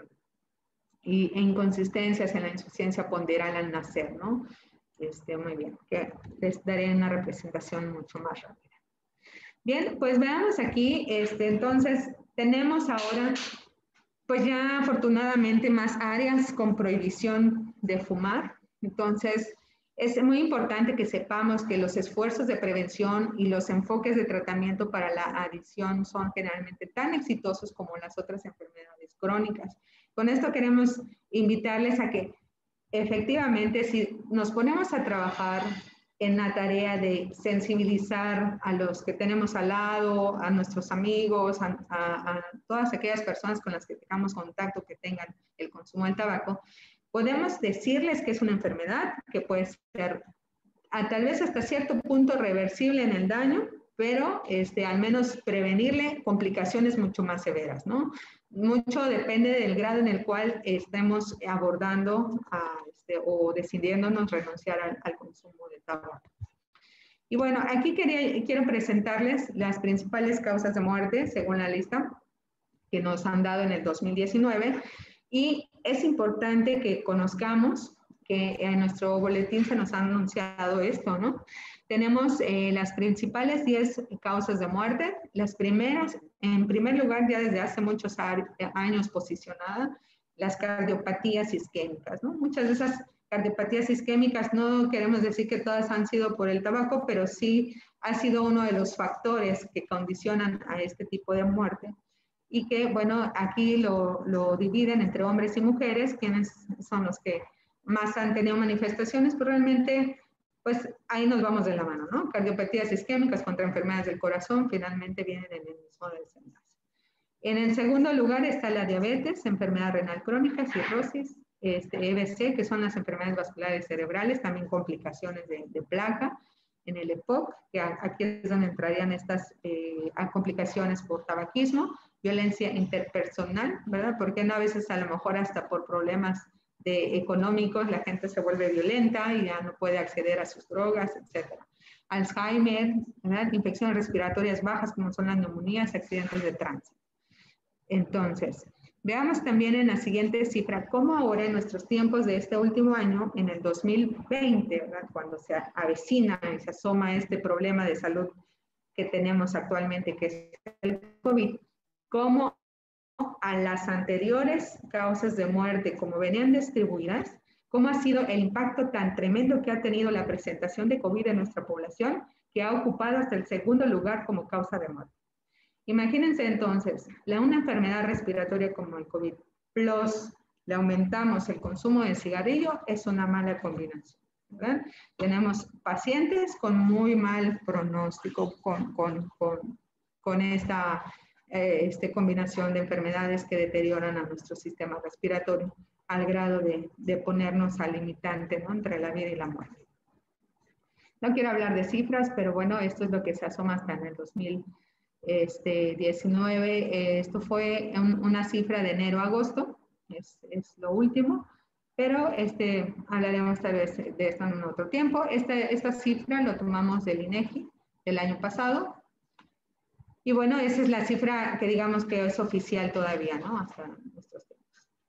S2: y inconsistencias en la insuficiencia ponderal al nacer, ¿no? Este, muy bien, que les daré una representación mucho más rápida. Bien, pues veamos aquí, este, entonces tenemos ahora, pues ya afortunadamente más áreas con prohibición de fumar, entonces es muy importante que sepamos que los esfuerzos de prevención y los enfoques de tratamiento para la adicción son generalmente tan exitosos como las otras enfermedades crónicas. Con esto queremos invitarles a que efectivamente si nos ponemos a trabajar en la tarea de sensibilizar a los que tenemos al lado, a nuestros amigos, a, a, a todas aquellas personas con las que tengamos contacto que tengan el consumo del tabaco, podemos decirles que es una enfermedad que puede ser a, tal vez hasta cierto punto reversible en el daño, pero este, al menos prevenirle complicaciones mucho más severas, ¿no? Mucho depende del grado en el cual estemos abordando a, este, o decidiéndonos renunciar al, al consumo de tabaco. Y bueno, aquí quería, quiero presentarles las principales causas de muerte según la lista que nos han dado en el dos mil diecinueve. Y es importante que conozcamos que en nuestro boletín se nos ha anunciado esto, ¿no? Tenemos eh, las principales diez causas de muerte. Las primeras, en primer lugar, ya desde hace muchos años posicionada, las cardiopatías isquémicas, ¿no? Muchas de esas cardiopatías isquémicas no queremos decir que todas han sido por el tabaco, pero sí ha sido uno de los factores que condicionan a este tipo de muerte. Y que, bueno, aquí lo, lo dividen entre hombres y mujeres, quienes son los que más han tenido manifestaciones, pero realmente, pues ahí nos vamos de la mano, ¿no? Cardiopatías isquémicas contra enfermedades del corazón finalmente vienen en el mismo desenlace. En el segundo lugar está la diabetes, enfermedad renal crónica, cirrosis, este, E B C, que son las enfermedades vasculares cerebrales, también complicaciones de, de placa, en el E P O C, que aquí es donde entrarían estas eh, complicaciones por tabaquismo, violencia interpersonal, ¿verdad? Porque no, a veces a lo mejor hasta por problemas de económicos la gente se vuelve violenta y ya no puede acceder a sus drogas, etcétera. Alzheimer, ¿verdad? Infecciones respiratorias bajas como son las neumonías, accidentes de tránsito. Entonces, veamos también en la siguiente cifra cómo ahora en nuestros tiempos de este último año, en el dos mil veinte, ¿verdad? Cuando se avecina y se asoma este problema de salud que tenemos actualmente, que es el COVID, cómo a las anteriores causas de muerte, como venían distribuidas, cómo ha sido el impacto tan tremendo que ha tenido la presentación de COVID en nuestra población, que ha ocupado hasta el segundo lugar como causa de muerte. Imagínense entonces, la, una enfermedad respiratoria como el COVID, plus le aumentamos el consumo de cigarrillo, es una mala combinación, ¿verdad? Tenemos pacientes con muy mal pronóstico con, con, con, con esta eh, este, combinación de enfermedades que deterioran a nuestro sistema respiratorio al grado de, de ponernos al limitante, ¿no? Entre la vida y la muerte. No quiero hablar de cifras, pero bueno, esto es lo que se asoma hasta en el dos mil diecinueve. Eh, esto fue un, una cifra de enero a agosto, es, es lo último, pero este, hablaremos tal vez de esto en otro tiempo. Este, esta cifra lo tomamos del INEGI del año pasado. Y bueno, esa es la cifra que digamos que es oficial todavía, ¿no? Hasta nuestros tiempos.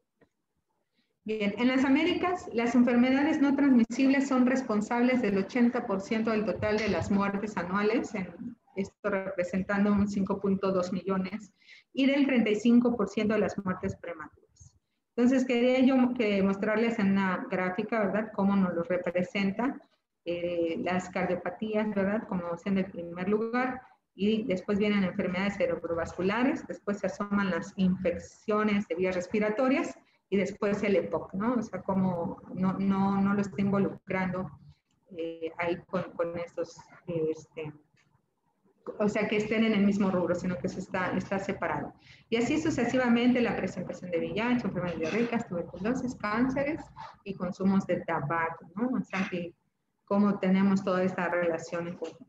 S2: Bien, en las Américas, las enfermedades no transmisibles son responsables del ochenta por ciento del total de las muertes anuales, en, esto representando un cinco punto dos millones, y del treinta y cinco por ciento de las muertes prematuras. Entonces, quería yo que mostrarles en una gráfica, ¿verdad?, cómo nos lo representa eh, las cardiopatías, ¿verdad?, como en el primer lugar, y después vienen enfermedades cerebrovasculares, después se asoman las infecciones de vías respiratorias, y después el E P O C, ¿no? O sea, como no, no, no lo está involucrando eh, ahí con, con estos, este, o sea, que estén en el mismo rubro, sino que se está, está separado. Y así sucesivamente la presentación de V I H, enfermedades diarreicas, tuberculosis, cánceres y consumos de tabaco, ¿no? O sea, que cómo tenemos toda esta relación en conjunto.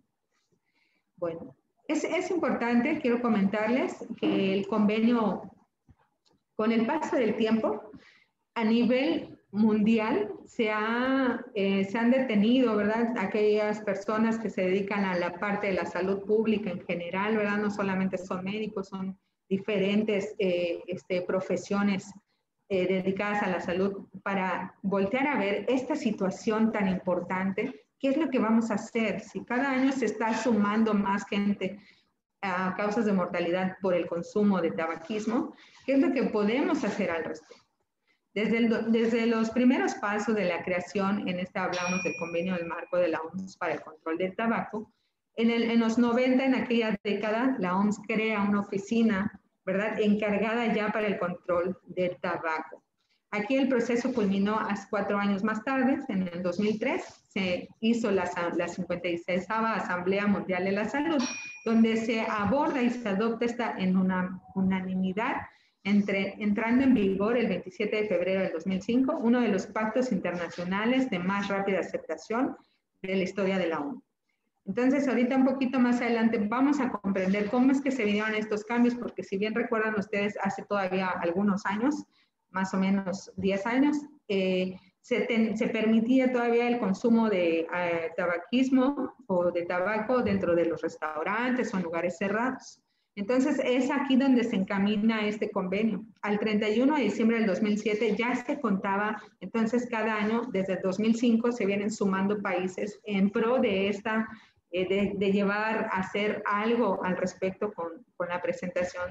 S2: Bueno, es, es importante, quiero comentarles que el convenio, con el paso del tiempo, a nivel mundial se, ha, eh, se han detenido, ¿verdad?, aquellas personas que se dedican a la parte de la salud pública en general, ¿verdad? No solamente son médicos, son diferentes eh, este, profesiones eh, dedicadas a la salud, para voltear a ver esta situación tan importante. ¿Qué es lo que vamos a hacer? Si cada año se está sumando más gente a causas de mortalidad por el consumo de tabaquismo, ¿qué es lo que podemos hacer al respecto? Desde, el, desde los primeros pasos de la creación, en esta hablamos del convenio del marco de la O M S para el control del tabaco, en, el, en los noventa, en aquella década, la O M S crea una oficina, ¿verdad?, encargada ya para el control del tabaco. Aquí el proceso culminó hace cuatro años más tarde, en el dos mil tres, se hizo la, la cincuenta y sexava Asamblea Mundial de la Salud, donde se aborda y se adopta esta en una unanimidad, entre, entrando en vigor el veintisiete de febrero del dos mil cinco, uno de los pactos internacionales de más rápida aceptación de la historia de la O N U. Entonces, ahorita un poquito más adelante vamos a comprender cómo es que se vinieron estos cambios, porque si bien recuerdan ustedes, hace todavía algunos años, más o menos diez años, eh, se, ten, se permitía todavía el consumo de eh, tabaquismo o de tabaco dentro de los restaurantes o en lugares cerrados. Entonces, es aquí donde se encamina este convenio. Al treinta y uno de diciembre del dos mil siete ya se contaba, entonces cada año, desde el dos mil cinco, se vienen sumando países en pro de esta, eh, de, de llevar a hacer algo al respecto con, con la presentación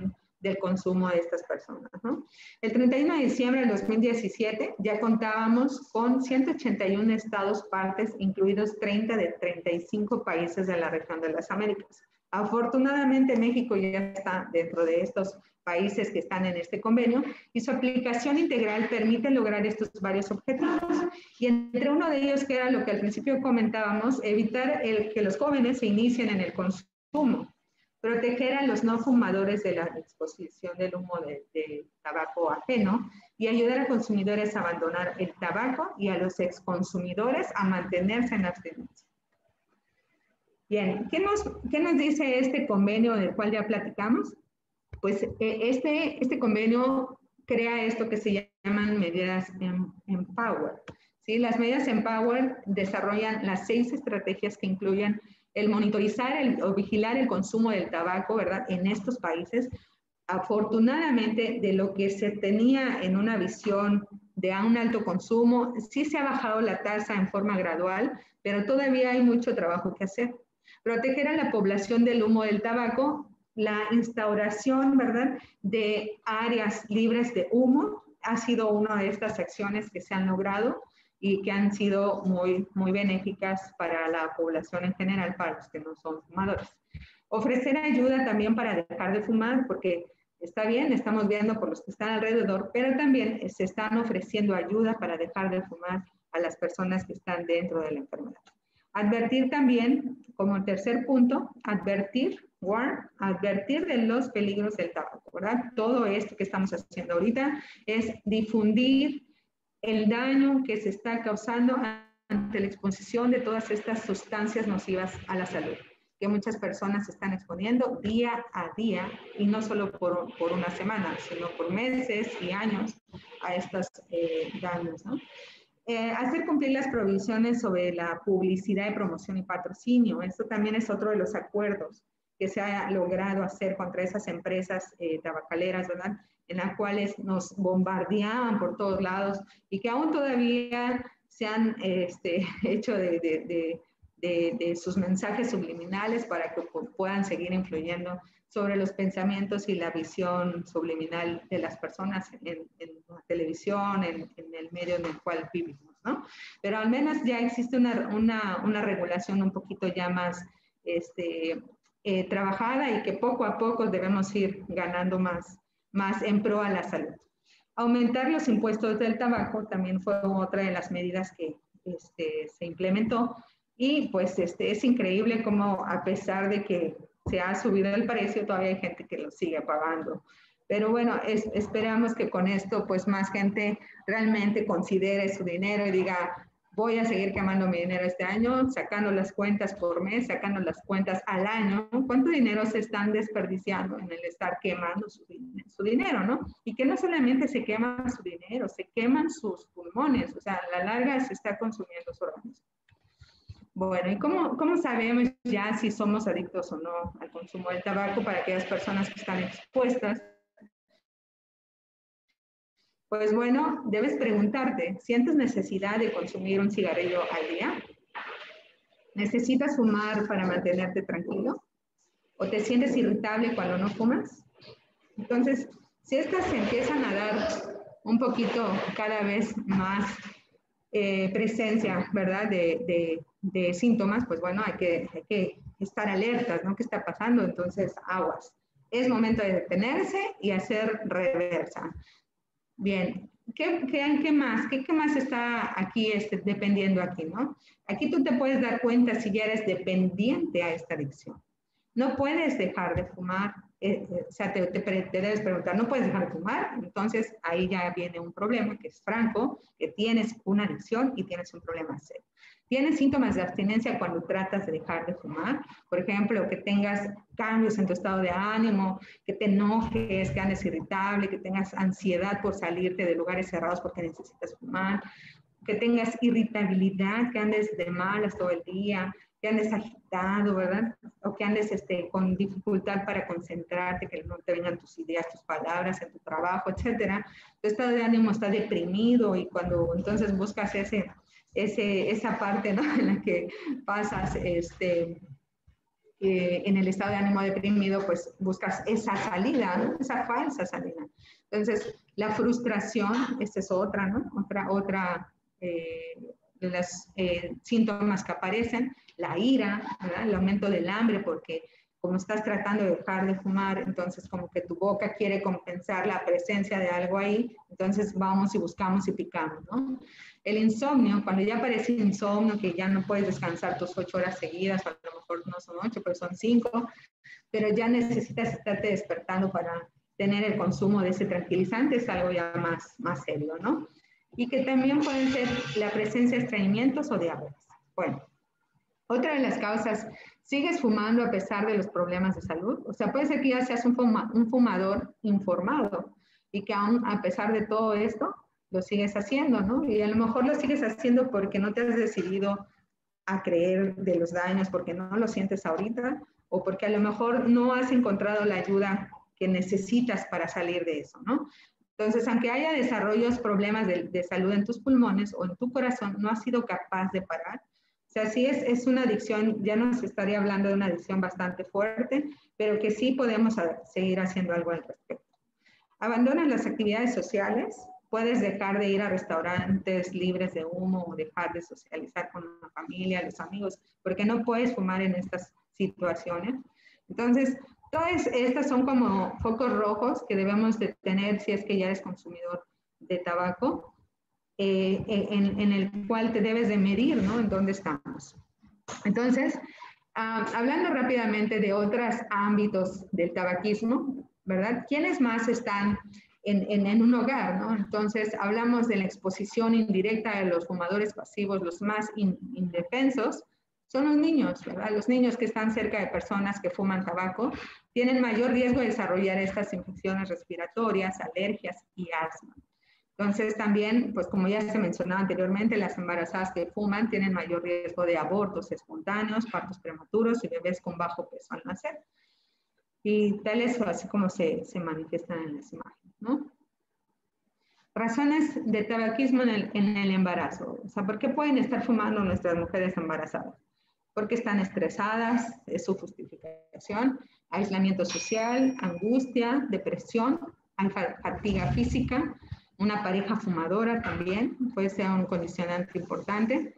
S2: del consumo de estas personas, ¿no? El treinta y uno de diciembre del dos mil diecisiete ya contábamos con ciento ochenta y uno estados partes, incluidos treinta de treinta y cinco países de la región de las Américas. Afortunadamente México ya está dentro de estos países que están en este convenio y su aplicación integral permite lograr estos varios objetivos. Y entre uno de ellos, que era lo que al principio comentábamos, evitar el, que los jóvenes se inicien en el consumo, proteger a los no fumadores de la exposición del humo de, de tabaco ajeno y ayudar a consumidores a abandonar el tabaco y a los exconsumidores a mantenerse en abstinencia. Bien, ¿qué nos, ¿qué nos dice este convenio del cual ya platicamos? Pues este, este convenio crea esto que se llaman medidas Empower. ¿Sí? Las medidas Empower desarrollan las seis estrategias que incluyen el monitorizar el, o vigilar el consumo del tabaco, ¿verdad?, en estos países. Afortunadamente, de lo que se tenía en una visión de un alto consumo, sí se ha bajado la tasa en forma gradual, pero todavía hay mucho trabajo que hacer. Proteger a la población del humo del tabaco, la instauración, ¿verdad?, de áreas libres de humo ha sido una de estas acciones que se han logrado y que han sido muy, muy benéficas para la población en general, para los que no son fumadores. Ofrecer ayuda también para dejar de fumar, porque está bien, estamos viendo por los que están alrededor, pero también se están ofreciendo ayuda para dejar de fumar a las personas que están dentro de la enfermedad. Advertir también, como tercer punto, advertir, warn, advertir de los peligros del tabaco, ¿verdad? Todo esto que estamos haciendo ahorita es difundir el daño que se está causando ante la exposición de todas estas sustancias nocivas a la salud, que muchas personas se están exponiendo día a día, y no solo por, por una semana, sino por meses y años a estos eh, daños, ¿no? Eh, hacer cumplir las provisiones sobre la publicidad y promoción y patrocinio. Esto también es otro de los acuerdos que se ha logrado hacer contra esas empresas eh, tabacaleras, ¿verdad?, en las cuales nos bombardeaban por todos lados y que aún todavía se han este, hecho de, de, de, de, de sus mensajes subliminales para que puedan seguir influyendo sobre los pensamientos y la visión subliminal de las personas en, en la televisión, en, en el medio en el cual vivimos, ¿no? Pero al menos ya existe una, una, una regulación un poquito ya más este, eh, trabajada, y que poco a poco debemos ir ganando más, más en pro a la salud. Aumentar los impuestos del tabaco también fue otra de las medidas que este, se implementó, y pues este, es increíble cómo, a pesar de que se ha subido el precio, todavía hay gente que lo sigue pagando. Pero bueno, es, esperamos que con esto pues más gente realmente considere su dinero y diga, voy a seguir quemando mi dinero este año, sacando las cuentas por mes, sacando las cuentas al año, cuánto dinero se están desperdiciando en el estar quemando su, su dinero, ¿no? Y que no solamente se quema su dinero, se queman sus pulmones, o sea, a la larga se está consumiendo su organismo. Bueno, ¿y cómo, cómo sabemos ya si somos adictos o no al consumo del tabaco para aquellas personas que están expuestas? Pues bueno, debes preguntarte, ¿sientes necesidad de consumir un cigarrillo al día? ¿Necesitas fumar para mantenerte tranquilo? ¿O te sientes irritable cuando no fumas? Entonces, si estas se empiezan a dar un poquito cada vez más eh, presencia, ¿verdad?, de, de, de síntomas, pues bueno, hay que, hay que estar alertas, ¿no? ¿Qué está pasando? Entonces, aguas. Es momento de detenerse y hacer reversa. Bien, ¿qué, qué, qué más? ¿Qué, ¿Qué más está aquí este, dependiendo aquí, no? Aquí tú te puedes dar cuenta si ya eres dependiente a esta adicción. No puedes dejar de fumar, eh, eh, o sea, te, te, te debes preguntar, ¿no puedes dejar de fumar? Entonces, ahí ya viene un problema que es franco, que tienes una adicción y tienes un problema serio. ¿Tienes síntomas de abstinencia cuando tratas de dejar de fumar? Por ejemplo, que tengas cambios en tu estado de ánimo, que te enojes, que andes irritable, que tengas ansiedad por salirte de lugares cerrados porque necesitas fumar, que tengas irritabilidad, que andes de malas todo el día, que andes agitado, ¿verdad? O que andes este, con dificultad para concentrarte, que no te vengan tus ideas, tus palabras en tu trabajo, etcétera. Tu estado de ánimo está deprimido, y cuando entonces buscas ese, ese, esa parte, ¿no?, en la que pasas, este, eh, en el estado de ánimo deprimido, pues buscas esa salida, ¿no? Esa falsa salida. Entonces, la frustración, esta es otra, ¿no? Otra, otra eh, de los eh, síntomas que aparecen, la ira, ¿verdad? El aumento del hambre, porque como estás tratando de dejar de fumar, entonces como que tu boca quiere compensar la presencia de algo ahí, entonces vamos y buscamos y picamos, ¿no? El insomnio, cuando ya aparece insomnio, que ya no puedes descansar tus ocho horas seguidas, a lo mejor no son ocho, pero son cinco, pero ya necesitas estarte despertando para tener el consumo de ese tranquilizante, es algo ya más, más serio, ¿no? Y que también pueden ser la presencia de estreñimientos o diabetes. Bueno, otra de las causas, ¿sigues fumando a pesar de los problemas de salud? O sea, puede ser que ya seas un, fuma, un fumador informado y que aún a pesar de todo esto, lo sigues haciendo, ¿no? Y a lo mejor lo sigues haciendo porque no te has decidido a creer de los daños, porque no lo sientes ahorita, o porque a lo mejor no has encontrado la ayuda que necesitas para salir de eso, ¿no? Entonces, aunque haya desarrollos, problemas de, de salud en tus pulmones o en tu corazón, no has sido capaz de parar. O sea, sí es, es una adicción, ya nos estaría hablando de una adicción bastante fuerte, pero que sí podemos a, seguir haciendo algo al respecto. Abandonas las actividades sociales, puedes dejar de ir a restaurantes libres de humo o dejar de socializar con la familia, los amigos, porque no puedes fumar en estas situaciones. Entonces, todas estas son como focos rojos que debemos de tener si es que ya eres consumidor de tabaco, eh, en, en el cual te debes de medir, ¿no? En dónde estamos. Entonces, uh, hablando rápidamente de otros ámbitos del tabaquismo, ¿verdad? ¿Quiénes más están en, en, en un hogar, ¿no? Entonces, hablamos de la exposición indirecta de los fumadores pasivos, los más in, indefensos, son los niños, ¿verdad? Los niños que están cerca de personas que fuman tabaco tienen mayor riesgo de desarrollar estas infecciones respiratorias, alergias y asma. Entonces, también, pues como ya se mencionaba anteriormente, las embarazadas que fuman tienen mayor riesgo de abortos espontáneos, partos prematuros y bebés con bajo peso al nacer. Y tal es así como se, se manifiestan en las imágenes, ¿no? Razones de tabaquismo en el, en el embarazo. O sea, ¿por qué pueden estar fumando nuestras mujeres embarazadas? Porque están estresadas, es su justificación, aislamiento social, angustia, depresión, fatiga física, una pareja fumadora también, puede ser un condicionante importante,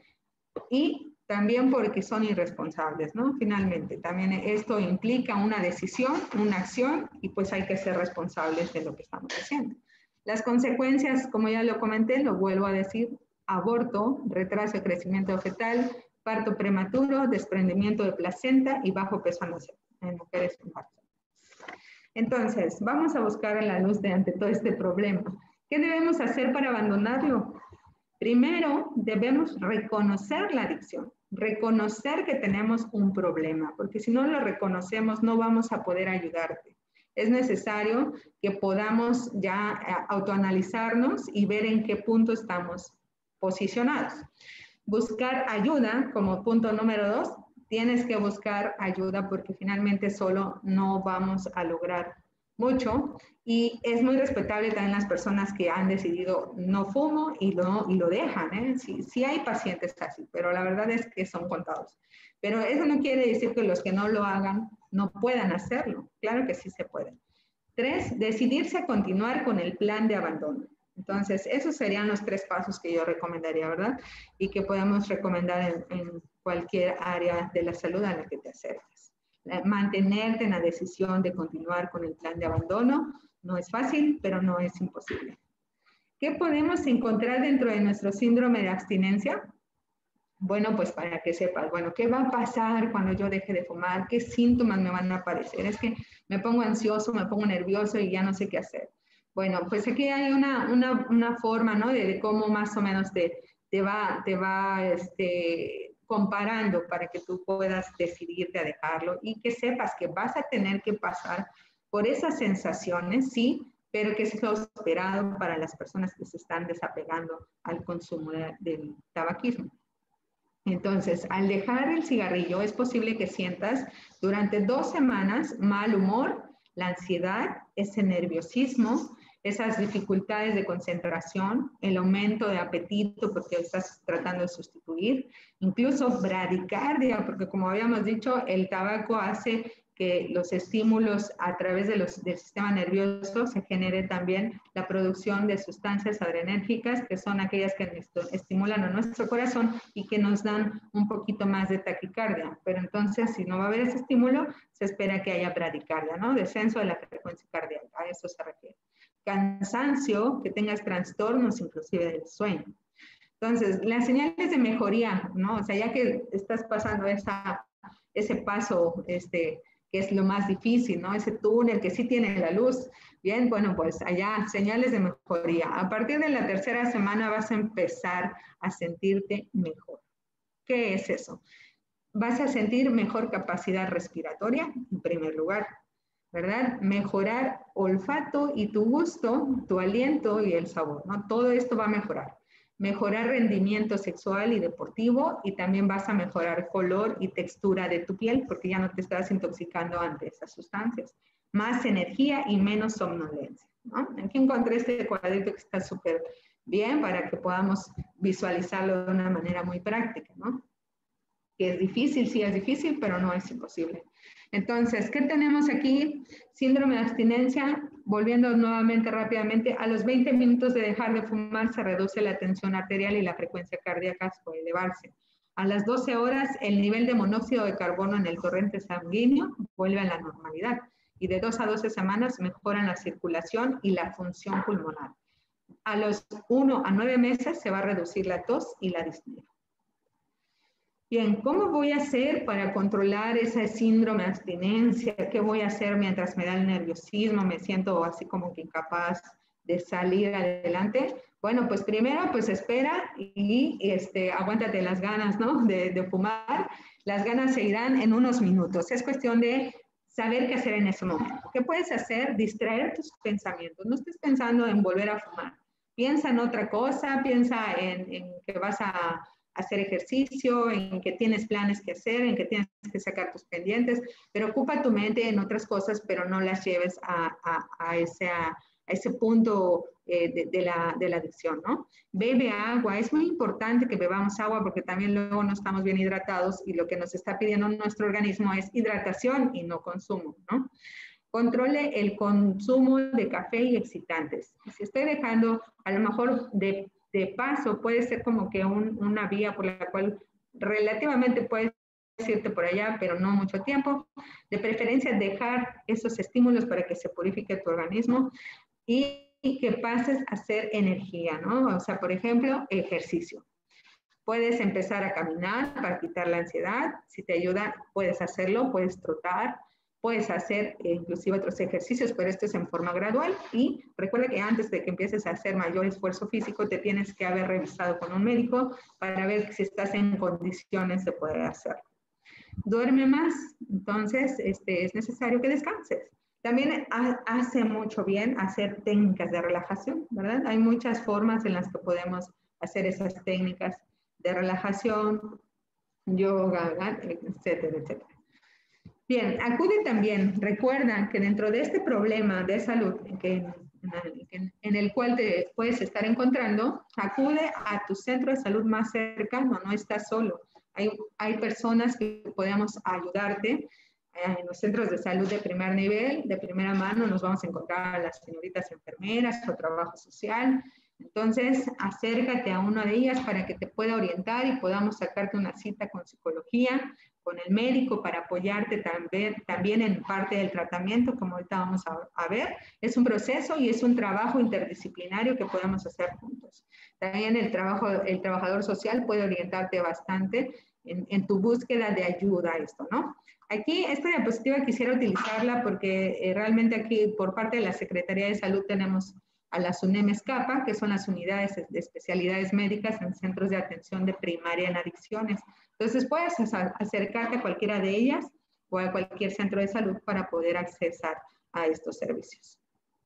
S2: y también porque son irresponsables, ¿no? Finalmente, también esto implica una decisión, una acción, y pues hay que ser responsables de lo que estamos haciendo. Las consecuencias, como ya lo comenté, lo vuelvo a decir, aborto, retraso de crecimiento fetal, parto prematuro, desprendimiento de placenta y bajo peso en mujeres embarazadas. Entonces, vamos a buscar a la luz de ante todo este problema. ¿Qué debemos hacer para abandonarlo? Primero, debemos reconocer la adicción, reconocer que tenemos un problema, porque si no lo reconocemos, no vamos a poder ayudarte. Es necesario que podamos ya autoanalizarnos y ver en qué punto estamos posicionados. Buscar ayuda, como punto número dos, tienes que buscar ayuda porque finalmente solo no vamos a lograr mucho, y es muy respetable también las personas que han decidido no fumo y lo, y lo dejan, ¿eh? Sí, sí hay pacientes así, pero la verdad es que son contados. Pero eso no quiere decir que los que no lo hagan no puedan hacerlo. Claro que sí se puede. Tres, decidirse a continuar con el plan de abandono. Entonces, esos serían los tres pasos que yo recomendaría, ¿verdad? Y que podemos recomendar en, en cualquier área de la salud a la que te acerques. Mantenerte en la decisión de continuar con el plan de abandono no es fácil, pero no es imposible. ¿Qué podemos encontrar dentro de nuestro síndrome de abstinencia? Bueno, pues para que sepas, bueno, ¿qué va a pasar cuando yo deje de fumar? ¿Qué síntomas me van a aparecer? Es que me pongo ansioso, me pongo nervioso y ya no sé qué hacer. Bueno, pues aquí hay una, una, una forma, ¿no? De, de cómo más o menos te, te va, te va este, comparando para que tú puedas decidirte a dejarlo y que sepas que vas a tener que pasar por esas sensaciones, sí, pero que es lo esperado para las personas que se están desapegando al consumo de, del tabaquismo. Entonces, al dejar el cigarrillo, es posible que sientas durante dos semanas mal humor, la ansiedad, ese nerviosismo, esas dificultades de concentración, el aumento de apetito porque estás tratando de sustituir, incluso bradicardia, porque como habíamos dicho, el tabaco hace que los estímulos a través de los, del sistema nervioso se genere también la producción de sustancias adrenérgicas, que son aquellas que estimulan a nuestro corazón y que nos dan un poquito más de taquicardia. Pero entonces, si no va a haber ese estímulo, se espera que haya bradicardia, ¿no? Descenso de la frecuencia cardíaca, a eso se refiere. Cansancio, que tengas trastornos inclusive del sueño. Entonces, las señales de mejoría, ¿no? O sea, ya que estás pasando esa, ese paso, este, que es lo más difícil, ¿no? Ese túnel que sí tiene la luz. Bien, bueno, pues allá, señales de mejoría. A partir de la tercera semana vas a empezar a sentirte mejor. ¿Qué es eso? Vas a sentir mejor capacidad respiratoria, en primer lugar, ¿verdad? Mejorar olfato y tu gusto, tu aliento y el sabor, ¿no? Todo esto va a mejorar. Mejorar rendimiento sexual y deportivo, y también vas a mejorar color y textura de tu piel porque ya no te estás intoxicando ante esas sustancias. Más energía y menos somnolencia, ¿no? Aquí encontré este cuadrito que está súper bien para que podamos visualizarlo de una manera muy práctica, ¿no? Que es difícil, sí es difícil, pero no es imposible. Entonces, ¿qué tenemos aquí? Síndrome de abstinencia, volviendo nuevamente rápidamente, a los veinte minutos de dejar de fumar se reduce la tensión arterial y la frecuencia cardíaca puede elevarse. A las doce horas, el nivel de monóxido de carbono en el torrente sanguíneo vuelve a la normalidad y de dos a doce semanas mejoran la circulación y la función pulmonar. A los uno a nueve meses se va a reducir la tos y la disnea. Bien, ¿cómo voy a hacer para controlar ese síndrome de abstinencia? ¿Qué voy a hacer mientras me da el nerviosismo? Me siento así como que incapaz de salir adelante. Bueno, pues primero, pues espera y, y este, aguántate las ganas, ¿no? De, de fumar. Las ganas se irán en unos minutos. Es cuestión de saber qué hacer en ese momento. ¿Qué puedes hacer? Distraer tus pensamientos. No estés pensando en volver a fumar. Piensa en otra cosa, piensa en, en que vas a hacer ejercicio, en que tienes planes que hacer, en que tienes que sacar tus pendientes, pero ocupa tu mente en otras cosas, pero no las lleves a, a, a, ese, a ese punto eh, de, de, la, de la adicción, ¿no? Bebe agua, es muy importante que bebamos agua porque también luego no estamos bien hidratados y lo que nos está pidiendo nuestro organismo es hidratación y no consumo, ¿no? Controle el consumo de café y excitantes. Si estoy dejando a lo mejor de de paso, puede ser como que un, una vía por la cual relativamente puedes irte por allá, pero no mucho tiempo. De preferencia, dejar esos estímulos para que se purifique tu organismo y, y que pases a hacer energía, ¿no? O sea, por ejemplo, ejercicio. Puedes empezar a caminar para quitar la ansiedad. Si te ayuda, puedes hacerlo, puedes trotar. Puedes hacer eh, inclusive otros ejercicios, pero esto es en forma gradual y recuerda que antes de que empieces a hacer mayor esfuerzo físico te tienes que haber revisado con un médico para ver si estás en condiciones de poder hacerlo. Duerme más, entonces este, es necesario que descanses. También ha, hace mucho bien hacer técnicas de relajación, ¿verdad? Hay muchas formas en las que podemos hacer esas técnicas de relajación, yoga, etcétera, etcétera. Bien, acude también, recuerda que dentro de este problema de salud que, en, en el cual te puedes estar encontrando, acude a tu centro de salud más cercano, no estás solo. Hay, hay personas que podemos ayudarte en los centros de salud de primer nivel, de primera mano nos vamos a encontrar a las señoritas enfermeras o trabajo social. Entonces, acércate a una de ellas para que te pueda orientar y podamos sacarte una cita con psicología, con el médico para apoyarte también, también en parte del tratamiento, como ahorita vamos a, a ver. Es un proceso y es un trabajo interdisciplinario que podemos hacer juntos. También el, trabajo, el trabajador social puede orientarte bastante en, en tu búsqueda de ayuda a esto, ¿no? Aquí, esta diapositiva quisiera utilizarla porque eh, realmente aquí por parte de la Secretaría de Salud tenemos a las UNEM-ESCAPA, que son las unidades de especialidades médicas en centros de atención de primaria en adicciones. Entonces, puedes acercarte a cualquiera de ellas o a cualquier centro de salud para poder accesar a estos servicios.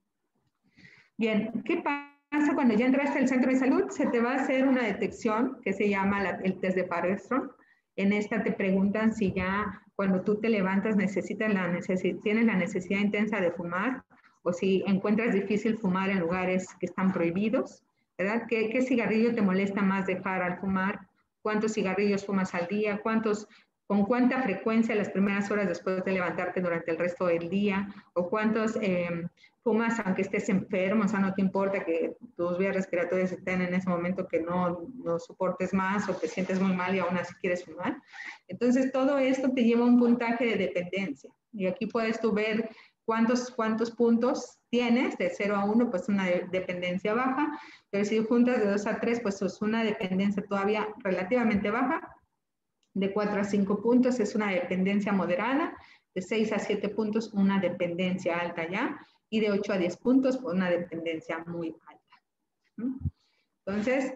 S2: Bien, ¿qué pasa cuando ya entraste al centro de salud? Se te va a hacer una detección que se llama la, el test de Parkinson. En esta te preguntan si ya cuando tú te levantas necesitas la necesi- tienes la necesidad intensa de fumar o si encuentras difícil fumar en lugares que están prohibidos, ¿verdad? ¿Qué, qué cigarrillo te molesta más dejar al fumar? ¿Cuántos cigarrillos fumas al día? ¿Cuántos, con cuánta frecuencia las primeras horas después de levantarte durante el resto del día? ¿O cuántos eh, fumas aunque estés enfermo? O sea, no te importa que tus vías respiratorias estén en ese momento que no, no soportes más o te sientes muy mal y aún así quieres fumar. Entonces, todo esto te lleva a un puntaje de dependencia. Y aquí puedes tú ver cuántos, cuántos puntos tienes, de cero a uno, pues una de, dependencia baja, pero si juntas de dos a tres, pues es una dependencia todavía relativamente baja. De cuatro a cinco puntos es una dependencia moderada, de seis a siete puntos una dependencia alta ya, y de ocho a diez puntos una dependencia muy alta. Entonces,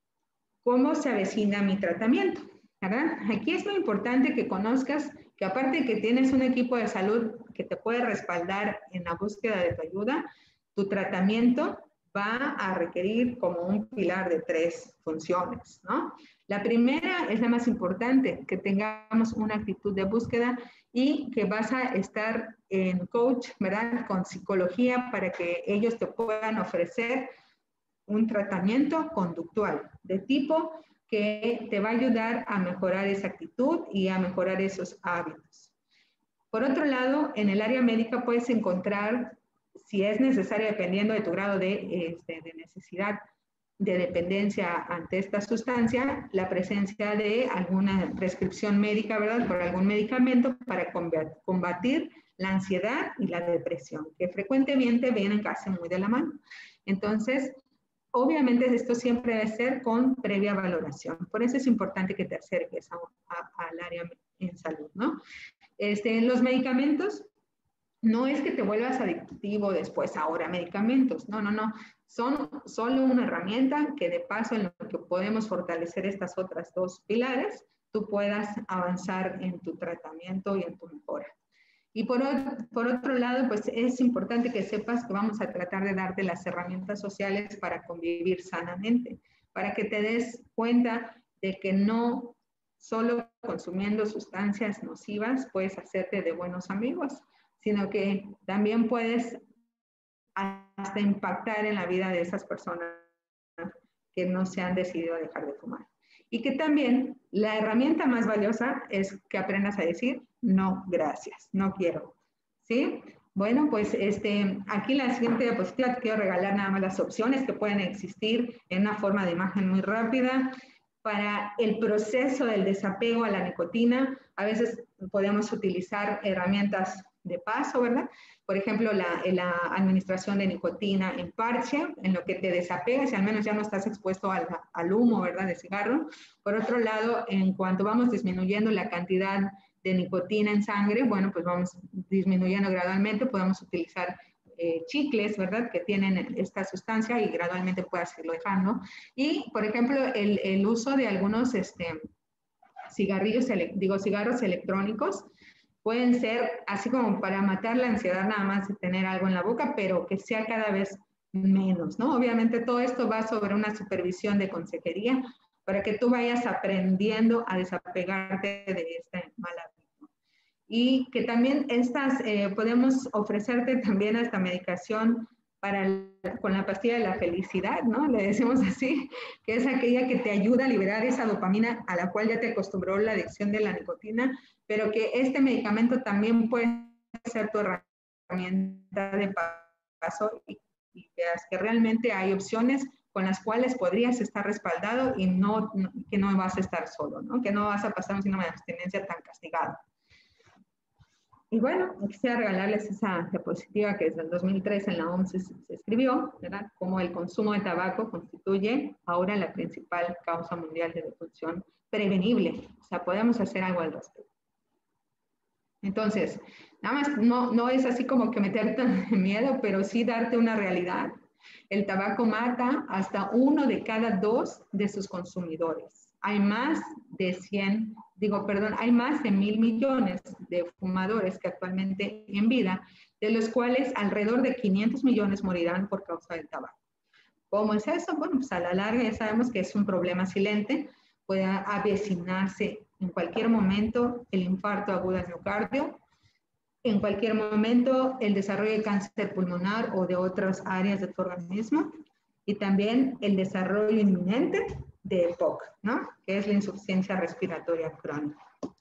S2: ¿cómo se avecina mi tratamiento? ¿Verdad? Aquí es muy importante que conozcas que aparte de que tienes un equipo de salud que te puede respaldar en la búsqueda de tu ayuda, tu tratamiento va a requerir como un pilar de tres funciones, ¿no? La primera es la más importante, que tengamos una actitud de búsqueda y que vas a estar en coach, ¿verdad? Con psicología para que ellos te puedan ofrecer un tratamiento conductual de tipo que te va a ayudar a mejorar esa actitud y a mejorar esos hábitos. Por otro lado, en el área médica puedes encontrar, si es necesario, dependiendo de tu grado de, este, de necesidad de dependencia ante esta sustancia, la presencia de alguna prescripción médica, ¿verdad? Por algún medicamento para combatir la ansiedad y la depresión, que frecuentemente vienen casi muy de la mano. Entonces, obviamente esto siempre debe ser con previa valoración. Por eso es importante que te acerques a, a, al área en salud, ¿no? Este, los medicamentos, no es que te vuelvas adictivo después ahora medicamentos, no, no, no. Son solo una herramienta que de paso en lo que podemos fortalecer estas otras dos pilares, tú puedas avanzar en tu tratamiento y en tu mejora. Y por, por otro lado, pues es importante que sepas que vamos a tratar de darte las herramientas sociales para convivir sanamente, para que te des cuenta de que no solo consumiendo sustancias nocivas puedes hacerte de buenos amigos, sino que también puedes hasta impactar en la vida de esas personas que no se han decidido a dejar de fumar. Y que también la herramienta más valiosa es que aprendas a decir, no, gracias, no quiero, ¿sí? Bueno, pues este, aquí la siguiente diapositiva te quiero regalar nada más las opciones que pueden existir en una forma de imagen muy rápida. Para el proceso del desapego a la nicotina, a veces podemos utilizar herramientas de paso, ¿verdad? Por ejemplo, la, la administración de nicotina en parche, en lo que te desapegas y al menos ya no estás expuesto al, al humo, ¿verdad? De cigarro. Por otro lado, en cuanto vamos disminuyendo la cantidad de nicotina en sangre, bueno, pues vamos disminuyendo gradualmente, podemos utilizar eh, chicles, ¿verdad? Que tienen esta sustancia y gradualmente puedas irlo dejando. Y, por ejemplo, el, el uso de algunos este, cigarrillos, digo, cigarros electrónicos, pueden ser así como para matar la ansiedad nada más de tener algo en la boca, pero que sea cada vez menos, ¿no? Obviamente todo esto va sobre una supervisión de consejería para que tú vayas aprendiendo a desapegarte de este mal hábito. Y que también estas, eh, podemos ofrecerte también esta medicación para el, con la pastilla de la felicidad, ¿no? Le decimos así, que es aquella que te ayuda a liberar esa dopamina a la cual ya te acostumbró la adicción de la nicotina, pero que este medicamento también puede ser tu herramienta de paso y, y veas que realmente hay opciones con las cuales podrías estar respaldado y no, no, que no vas a estar solo, ¿no? Que no vas a pasar un síndrome de abstinencia tan castigado. Y bueno, quisiera regalarles esa diapositiva que desde el dos mil tres en la O M S se, se escribió, ¿verdad? Cómo el consumo de tabaco constituye ahora la principal causa mundial de defunción prevenible. O sea, podemos hacer algo al respecto. Entonces, nada más, no, no es así como que meterte en miedo, pero sí darte una realidad. El tabaco mata hasta uno de cada dos de sus consumidores. Hay más de cien, digo, perdón, hay más de mil millones de fumadores que actualmente en vida, de los cuales alrededor de quinientos millones morirán por causa del tabaco. ¿Cómo es eso? Bueno, pues a la larga ya sabemos que es un problema silente, puede avecinarse en cualquier momento el infarto agudo al miocardio, en cualquier momento el desarrollo de cáncer pulmonar o de otras áreas de tu organismo, y también el desarrollo inminente de E P O C, ¿no? Que es la insuficiencia respiratoria crónica.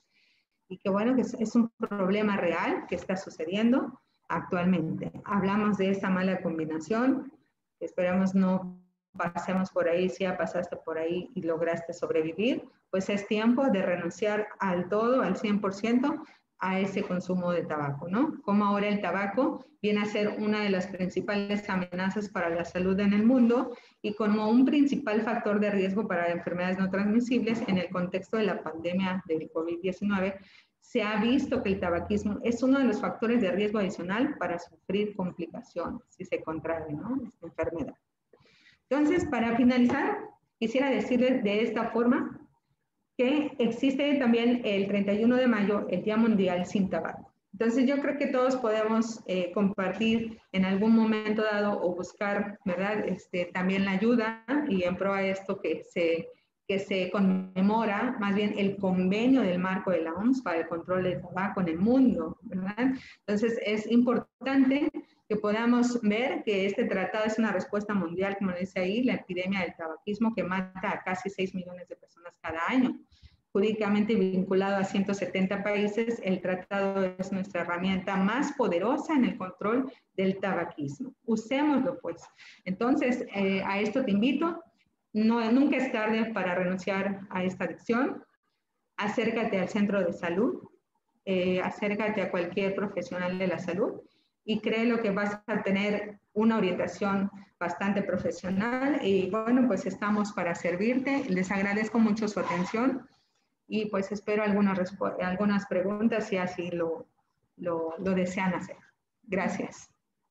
S2: Y que bueno, que es, es un problema real que está sucediendo actualmente. Hablamos de esta mala combinación, esperamos no pasemos por ahí. Si ya pasaste por ahí y lograste sobrevivir, pues es tiempo de renunciar al todo, al cien por ciento, a ese consumo de tabaco, ¿no? Como ahora el tabaco viene a ser una de las principales amenazas para la salud en el mundo y como un principal factor de riesgo para enfermedades no transmisibles en el contexto de la pandemia del COVID diecinueve, se ha visto que el tabaquismo es uno de los factores de riesgo adicional para sufrir complicaciones si se contrae, ¿no?, esta enfermedad. Entonces, para finalizar, quisiera decirles de esta forma que existe también el treinta y uno de mayo, el Día Mundial Sin Tabaco. Entonces, yo creo que todos podemos eh, compartir en algún momento dado o buscar, ¿verdad?, este, también la ayuda y en pro a esto que se, que se conmemora, más bien el convenio del marco de la O M S para el control del tabaco en el mundo, ¿verdad? Entonces, es importante que podamos ver que este tratado es una respuesta mundial, como dice ahí, la epidemia del tabaquismo que mata a casi seis millones de personas cada año. Jurídicamente vinculado a ciento setenta países, el tratado es nuestra herramienta más poderosa en el control del tabaquismo. Usémoslo, pues. Entonces, eh, a esto te invito. No, nunca es tarde para renunciar a esta adicción. Acércate al centro de salud, eh, acércate a cualquier profesional de la salud y créelo que vas a tener una orientación bastante profesional y bueno, pues estamos para servirte. Les agradezco mucho su atención y pues espero algunas, algunas preguntas si así lo, lo, lo desean hacer. Gracias.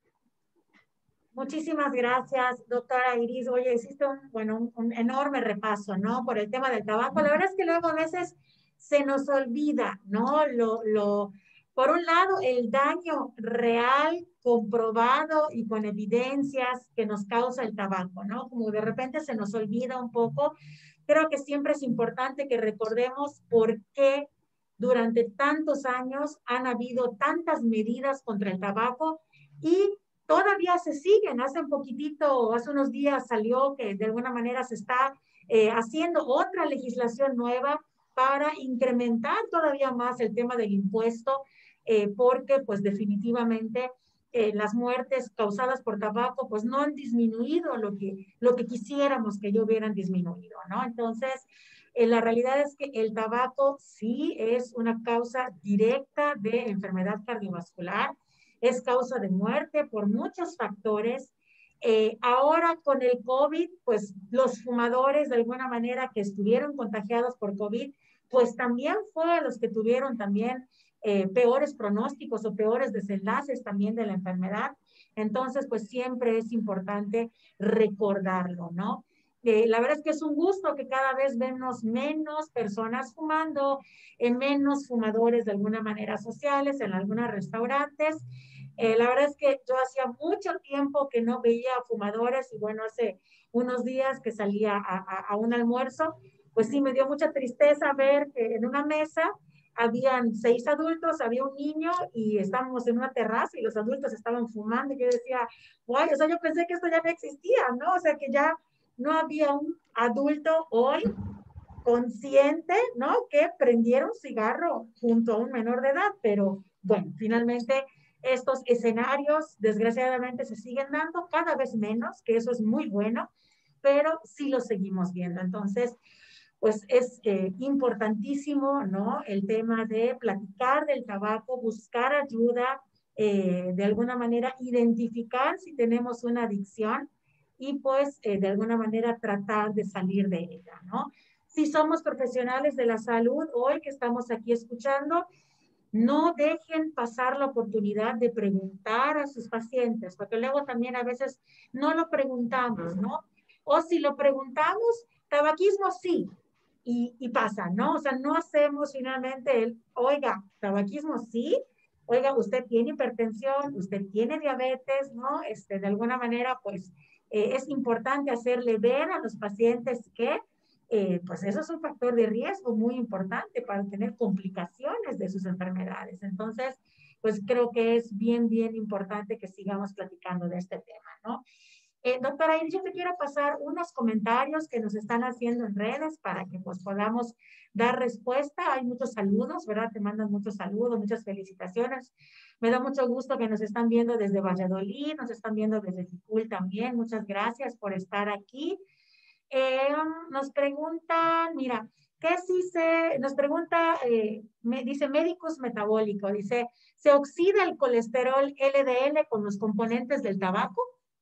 S1: Muchísimas gracias, doctora Iris. Oye, hiciste un, bueno, un, un enorme repaso, ¿no?, por el tema del tabaco. La verdad es que luego a veces se nos olvida, ¿no? Lo, lo, por un lado, el daño real, comprobado y con evidencias que nos causa el tabaco, ¿no? Como de repente se nos olvida un poco. Creo que siempre es importante que recordemos por qué durante tantos años han habido tantas medidas contra el tabaco y todavía se siguen. Hace un poquitito, hace unos días salió que de alguna manera se está eh, haciendo otra legislación nueva para incrementar todavía más el tema del impuesto, eh, porque pues definitivamente eh, las muertes causadas por tabaco pues no han disminuido lo que, lo que quisiéramos que yo hubieran disminuido, ¿no? Entonces, eh, la realidad es que el tabaco sí es una causa directa de enfermedad cardiovascular, es causa de muerte por muchos factores. Eh, ahora con el COVID, pues los fumadores de alguna manera que estuvieron contagiados por COVID, pues también fue los que tuvieron también eh, peores pronósticos o peores desenlaces también de la enfermedad. Entonces, pues siempre es importante recordarlo, ¿no? Eh, la verdad es que es un gusto que cada vez vemos menos personas fumando, eh, menos fumadores de alguna manera sociales en algunos restaurantes. Eh, la verdad es que yo hacía mucho tiempo que no veía fumadores y bueno, hace unos días que salía a, a, a un almuerzo, pues sí me dio mucha tristeza ver que en una mesa habían seis adultos, había un niño y estábamos en una terraza y los adultos estaban fumando y yo decía, guay, o sea, yo pensé que esto ya no existía, ¿no? O sea, que ya no había un adulto hoy consciente, ¿no?, que prendiera un cigarro junto a un menor de edad, pero bueno, finalmente estos escenarios desgraciadamente se siguen dando cada vez menos, que eso es muy bueno, pero sí lo seguimos viendo. Entonces, pues es eh, importantísimo, ¿no?, el tema de platicar del tabaco, buscar ayuda, eh, de alguna manera identificar si tenemos una adicción y pues eh, de alguna manera tratar de salir de ella, ¿no? Si somos profesionales de la salud, hoy que estamos aquí escuchando, no dejen pasar la oportunidad de preguntar a sus pacientes, porque luego también a veces no lo preguntamos, ¿no? O si lo preguntamos, tabaquismo sí, y, y pasa, ¿no? O sea, no hacemos finalmente el, oiga, tabaquismo sí, oiga, usted tiene hipertensión, usted tiene diabetes, ¿no? Este, de alguna manera, pues, eh, es importante hacerle ver a los pacientes que Eh, pues eso es un factor de riesgo muy importante para tener complicaciones de sus enfermedades. Entonces, pues creo que es bien, bien importante que sigamos platicando de este tema, ¿no? Eh, doctora Iris, yo te quiero pasar unos comentarios que nos están haciendo en redes para que pues podamos dar respuesta. Hay muchos saludos, ¿verdad? Te mandan muchos saludos, muchas felicitaciones. Me da mucho gusto que nos están viendo desde Valladolid, nos están viendo desde Ticul también. Muchas gracias por estar aquí. Eh, nos preguntan, mira, ¿qué si se, nos pregunta, eh, me, dice médicos metabólico, dice, ¿se oxida el colesterol L D L con los componentes del tabaco?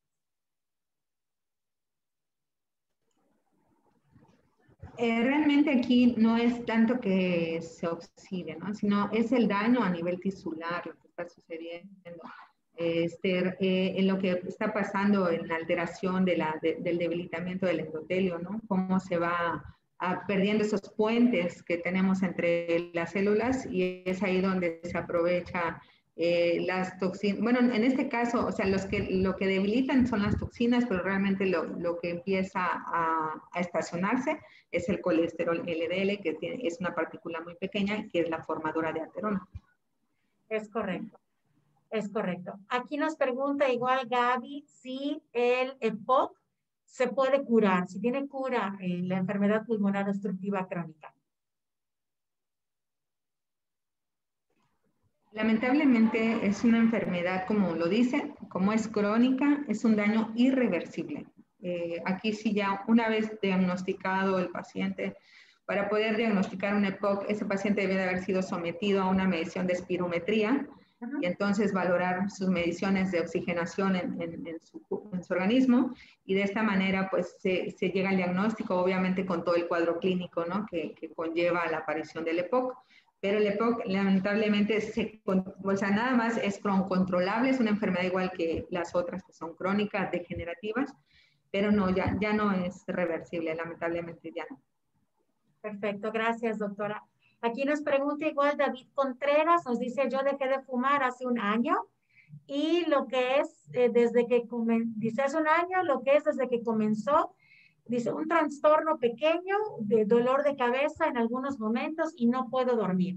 S2: Eh, realmente aquí no es tanto que se oxide, ¿no? Sino es el daño a nivel tisular lo que está sucediendo. Este, eh, en lo que está pasando en la alteración de la, de, del debilitamiento del endotelio, ¿no? Cómo se va a, perdiendo esos puentes que tenemos entre las células y es ahí donde se aprovecha eh, las toxinas. Bueno, en este caso, o sea, los que, lo que debilitan son las toxinas, pero realmente lo, lo que empieza a, a estacionarse es el colesterol L D L, que tiene, es una partícula muy pequeña, que es la formadora de aterona.
S1: Es correcto, es correcto. Aquí nos pregunta igual Gaby si el E P O C se puede curar, si tiene cura en la enfermedad pulmonar obstructiva crónica.
S2: Lamentablemente es una enfermedad, como lo dice, como es crónica, es un daño irreversible. Eh, aquí sí ya una vez diagnosticado el paciente, para poder diagnosticar un E P O C, ese paciente debe de haber sido sometido a una medición de espirometría uh-huh. y entonces valorar sus mediciones de oxigenación en, en, en, su, en su organismo y de esta manera pues se, se llega al diagnóstico, obviamente con todo el cuadro clínico, ¿no? que, que conlleva la aparición del E P O C. Pero el E P O C lamentablemente, se, o sea, nada más es controlable, es una enfermedad igual que las otras que son crónicas, degenerativas, pero no, ya, ya no es reversible, lamentablemente ya no.
S1: Perfecto, gracias doctora. Aquí nos pregunta igual David Contreras, nos dice, yo dejé de fumar hace un año y lo que es eh, desde que, dice hace un año, lo que es desde que comenzó, dice un trastorno pequeño de dolor de cabeza en algunos momentos y no puedo dormir.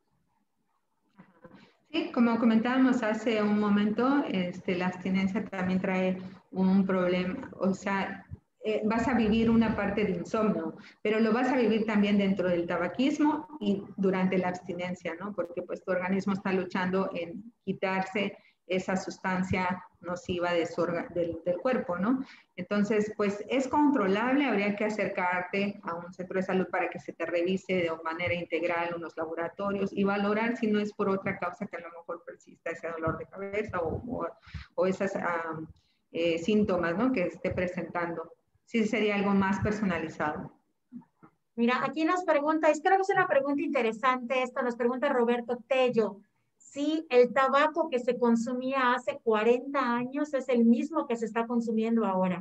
S2: Sí, como comentábamos hace un momento, este, la abstinencia también trae un problema, o sea, eh, vas a vivir una parte de insomnio, pero lo vas a vivir también dentro del tabaquismo y durante la abstinencia, ¿no? Porque pues tu organismo está luchando en quitarse esa sustancia nociva de su, del, del cuerpo, ¿no? Entonces, pues es controlable, habría que acercarte a un centro de salud para que se te revise de manera integral unos laboratorios y valorar si no es por otra causa que a lo mejor persista ese dolor de cabeza o, o, o esos um, eh, síntomas, ¿no? Que esté presentando. Sí sería algo más personalizado.
S1: Mira, aquí nos pregunta, es creo que es una pregunta interesante esto, nos pregunta Roberto Tello, si el tabaco que se consumía hace cuarenta años es el mismo que se está consumiendo ahora.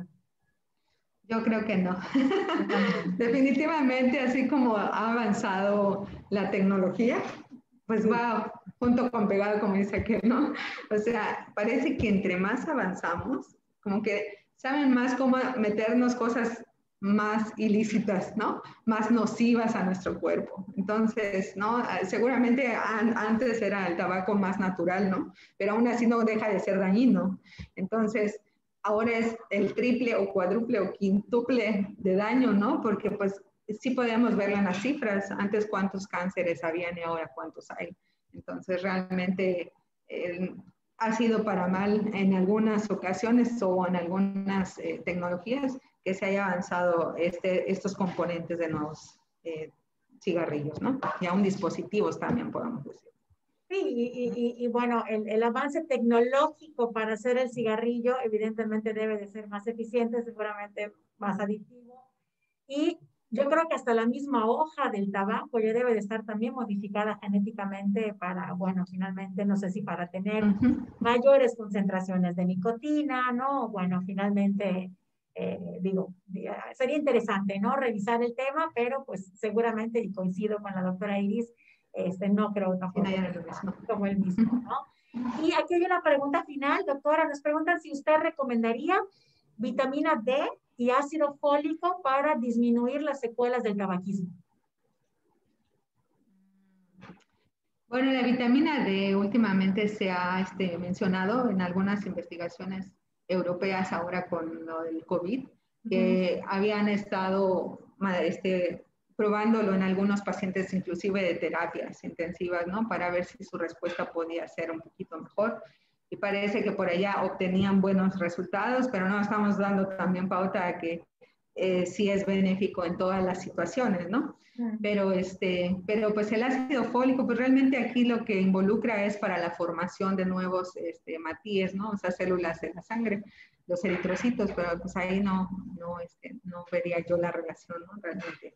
S2: Yo creo que no. Definitivamente, así como ha avanzado la tecnología, pues sí. Va junto con pegado, como dice aquel, ¿no? O sea, parece que entre más avanzamos, como que saben más cómo meternos cosas más ilícitas, ¿no? Más nocivas a nuestro cuerpo. Entonces, ¿no? Seguramente an antes era el tabaco más natural, ¿no? Pero aún así no deja de ser dañino. Entonces, ahora es el triple o cuádruple o quíntuple de daño, ¿no? Porque pues sí podemos verlo en las cifras, antes cuántos cánceres habían y ahora cuántos hay. Entonces realmente eh, ha sido para mal en algunas ocasiones o en algunas eh, tecnologías que se haya avanzado este, estos componentes de nuevos eh, cigarrillos, ¿no? Y aún dispositivos también podemos decir.
S1: Sí, y, y, y bueno, el, el avance tecnológico para hacer el cigarrillo evidentemente debe de ser más eficiente, seguramente más adictivo. Y yo creo que hasta la misma hoja del tabaco ya debe de estar también modificada genéticamente para, bueno, finalmente, no sé si para tener uh-huh. mayores concentraciones de nicotina, ¿no? Bueno, finalmente, eh, digo, sería interesante, ¿no? Revisar el tema, pero pues seguramente, y coincido con la doctora Iris, este, no creo tampoco sí, no, como el mismo, ¿no? Y aquí hay una pregunta final, doctora, nos preguntan si usted recomendaría vitamina D y ácido fólico para disminuir las secuelas del tabaquismo.
S2: Bueno, la vitamina D últimamente se ha este, mencionado en algunas investigaciones europeas ahora con lo del COVID,
S1: Ujú.
S2: que habían estado este, probándolo en algunos pacientes inclusive de terapias intensivas, ¿no? Para ver si su respuesta podía ser un poquito mejor. Y parece que por allá obtenían buenos resultados, pero no estamos dando también pauta a que eh, sí es benéfico en todas las situaciones, ¿no?
S1: Mm.
S2: Pero, este, pero pues el ácido fólico, pues realmente aquí lo que involucra es para la formación de nuevos este, matíes, ¿no? O sea, células de la sangre, los eritrocitos, pero pues ahí no, no, este, no vería yo la relación, ¿no? Realmente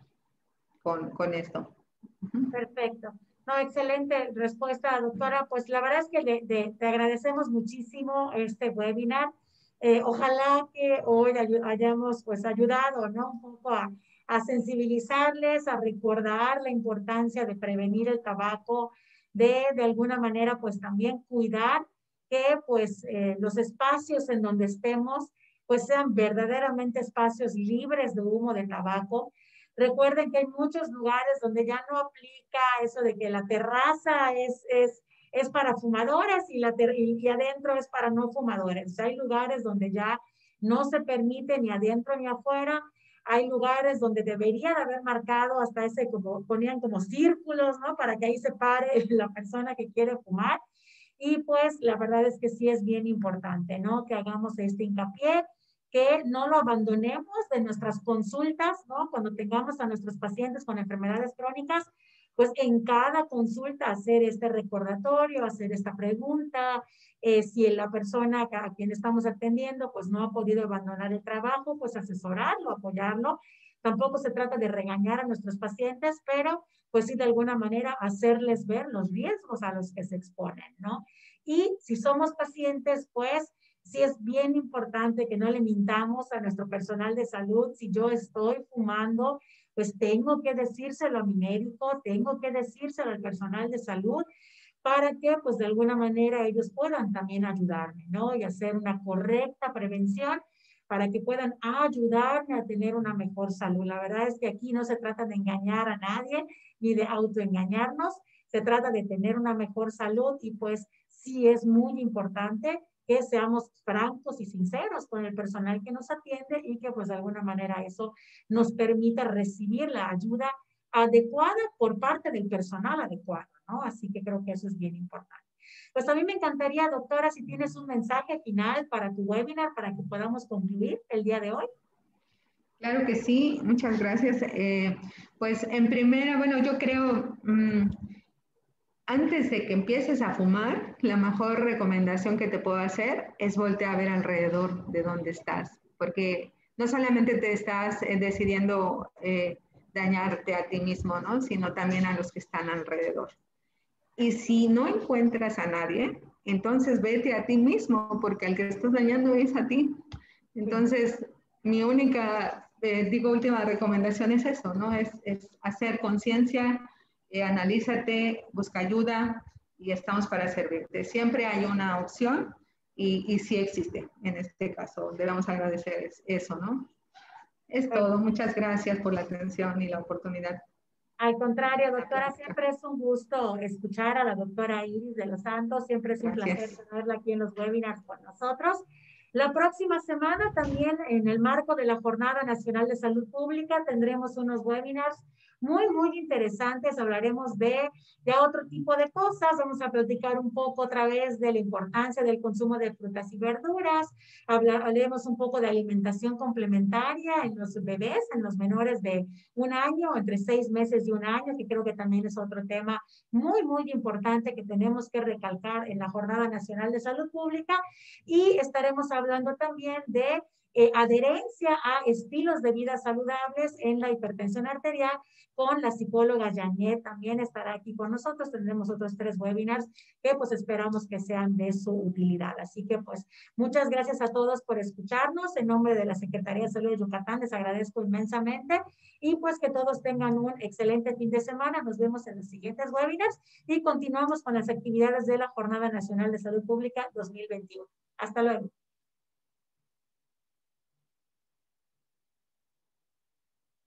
S2: con, con esto. Uh-huh.
S1: Perfecto. No, excelente respuesta, doctora. Pues la verdad es que le, de, te agradecemos muchísimo este webinar. Eh, ojalá que hoy hayamos pues ayudado, ¿no? Un poco a, a sensibilizarles, a recordar la importancia de prevenir el tabaco, de de alguna manera pues también cuidar que pues eh, los espacios en donde estemos pues sean verdaderamente espacios libres de humo de tabaco. Recuerden que hay muchos lugares donde ya no aplica eso de que la terraza es, es, es para fumadores y, la ter y, y adentro es para no fumadores. O sea, hay lugares donde ya no se permite ni adentro ni afuera. Hay lugares donde deberían haber marcado hasta ese, como ponían como círculos, ¿no? Para que ahí se pare la persona que quiere fumar. Y pues la verdad es que sí es bien importante, ¿no? Que hagamos este hincapié, que no lo abandonemos de nuestras consultas, ¿no? Cuando tengamos a nuestros pacientes con enfermedades crónicas, pues en cada consulta hacer este recordatorio, hacer esta pregunta, eh, si la persona a quien estamos atendiendo pues no ha podido abandonar el trabajo, pues asesorarlo, apoyarlo. Tampoco se trata de regañar a nuestros pacientes, pero pues sí de alguna manera hacerles ver los riesgos a los que se exponen, ¿no? Y si somos pacientes, pues sí es bien importante que no le mintamos a nuestro personal de salud. Si yo estoy fumando, pues tengo que decírselo a mi médico, tengo que decírselo al personal de salud para que pues de alguna manera ellos puedan también ayudarme, ¿no? Y hacer una correcta prevención para que puedan ayudarme a tener una mejor salud. La verdad es que aquí no se trata de engañar a nadie ni de autoengañarnos, se trata de tener una mejor salud y pues sí es muy importante que seamos francos y sinceros con el personal que nos atiende y que pues de alguna manera eso nos permita recibir la ayuda adecuada por parte del personal adecuado, ¿no? Así que creo que eso es bien importante. Pues a mí me encantaría, doctora, si tienes un mensaje final para tu webinar, para que podamos concluir el día de hoy.
S2: Claro que sí, muchas gracias. Eh, pues en primera, bueno, yo creo, mmm, antes de que empieces a fumar, la mejor recomendación que te puedo hacer es voltear a ver alrededor de dónde estás, porque no solamente te estás eh, decidiendo eh, dañarte a ti mismo, ¿no? Sino también a los que están alrededor. Y si no encuentras a nadie, entonces vete a ti mismo, porque al que estás dañando es a ti. Entonces, mi única, eh, digo, última recomendación es eso, ¿no? Es, es hacer conciencia, eh, analízate, busca ayuda y estamos para servirte. Siempre hay una opción y, y sí existe en este caso. Debemos agradecer eso, ¿no? Es todo. Muchas gracias por la atención y la oportunidad.
S1: Al contrario, doctora, siempre es un gusto escuchar a la doctora Iris de los Santos. Siempre es un placer
S2: Gracias.
S1: tenerla aquí en los webinars con nosotros. La próxima semana también en el marco de la Jornada Nacional de Salud Pública tendremos unos webinars muy, muy interesantes. Hablaremos de, de otro tipo de cosas. Vamos a platicar un poco otra vez de la importancia del consumo de frutas y verduras. Hablaremos un poco de alimentación complementaria en los bebés, en los menores de un año, entre seis meses y un año, que creo que también es otro tema muy, muy importante que tenemos que recalcar en la Jornada Nacional de Salud Pública. Y estaremos hablando también de eh, adherencia a estilos de vida saludables en la hipertensión arterial con la psicóloga Janet. También estará aquí con nosotros. Tendremos otros tres webinars que pues esperamos que sean de su utilidad. Así que pues muchas gracias a todos por escucharnos. En nombre de la Secretaría de Salud de Yucatán les agradezco inmensamente y pues que todos tengan un excelente fin de semana. Nos vemos en los siguientes webinars y continuamos con las actividades de la Jornada Nacional de Salud Pública dos mil veintiuno. Hasta luego.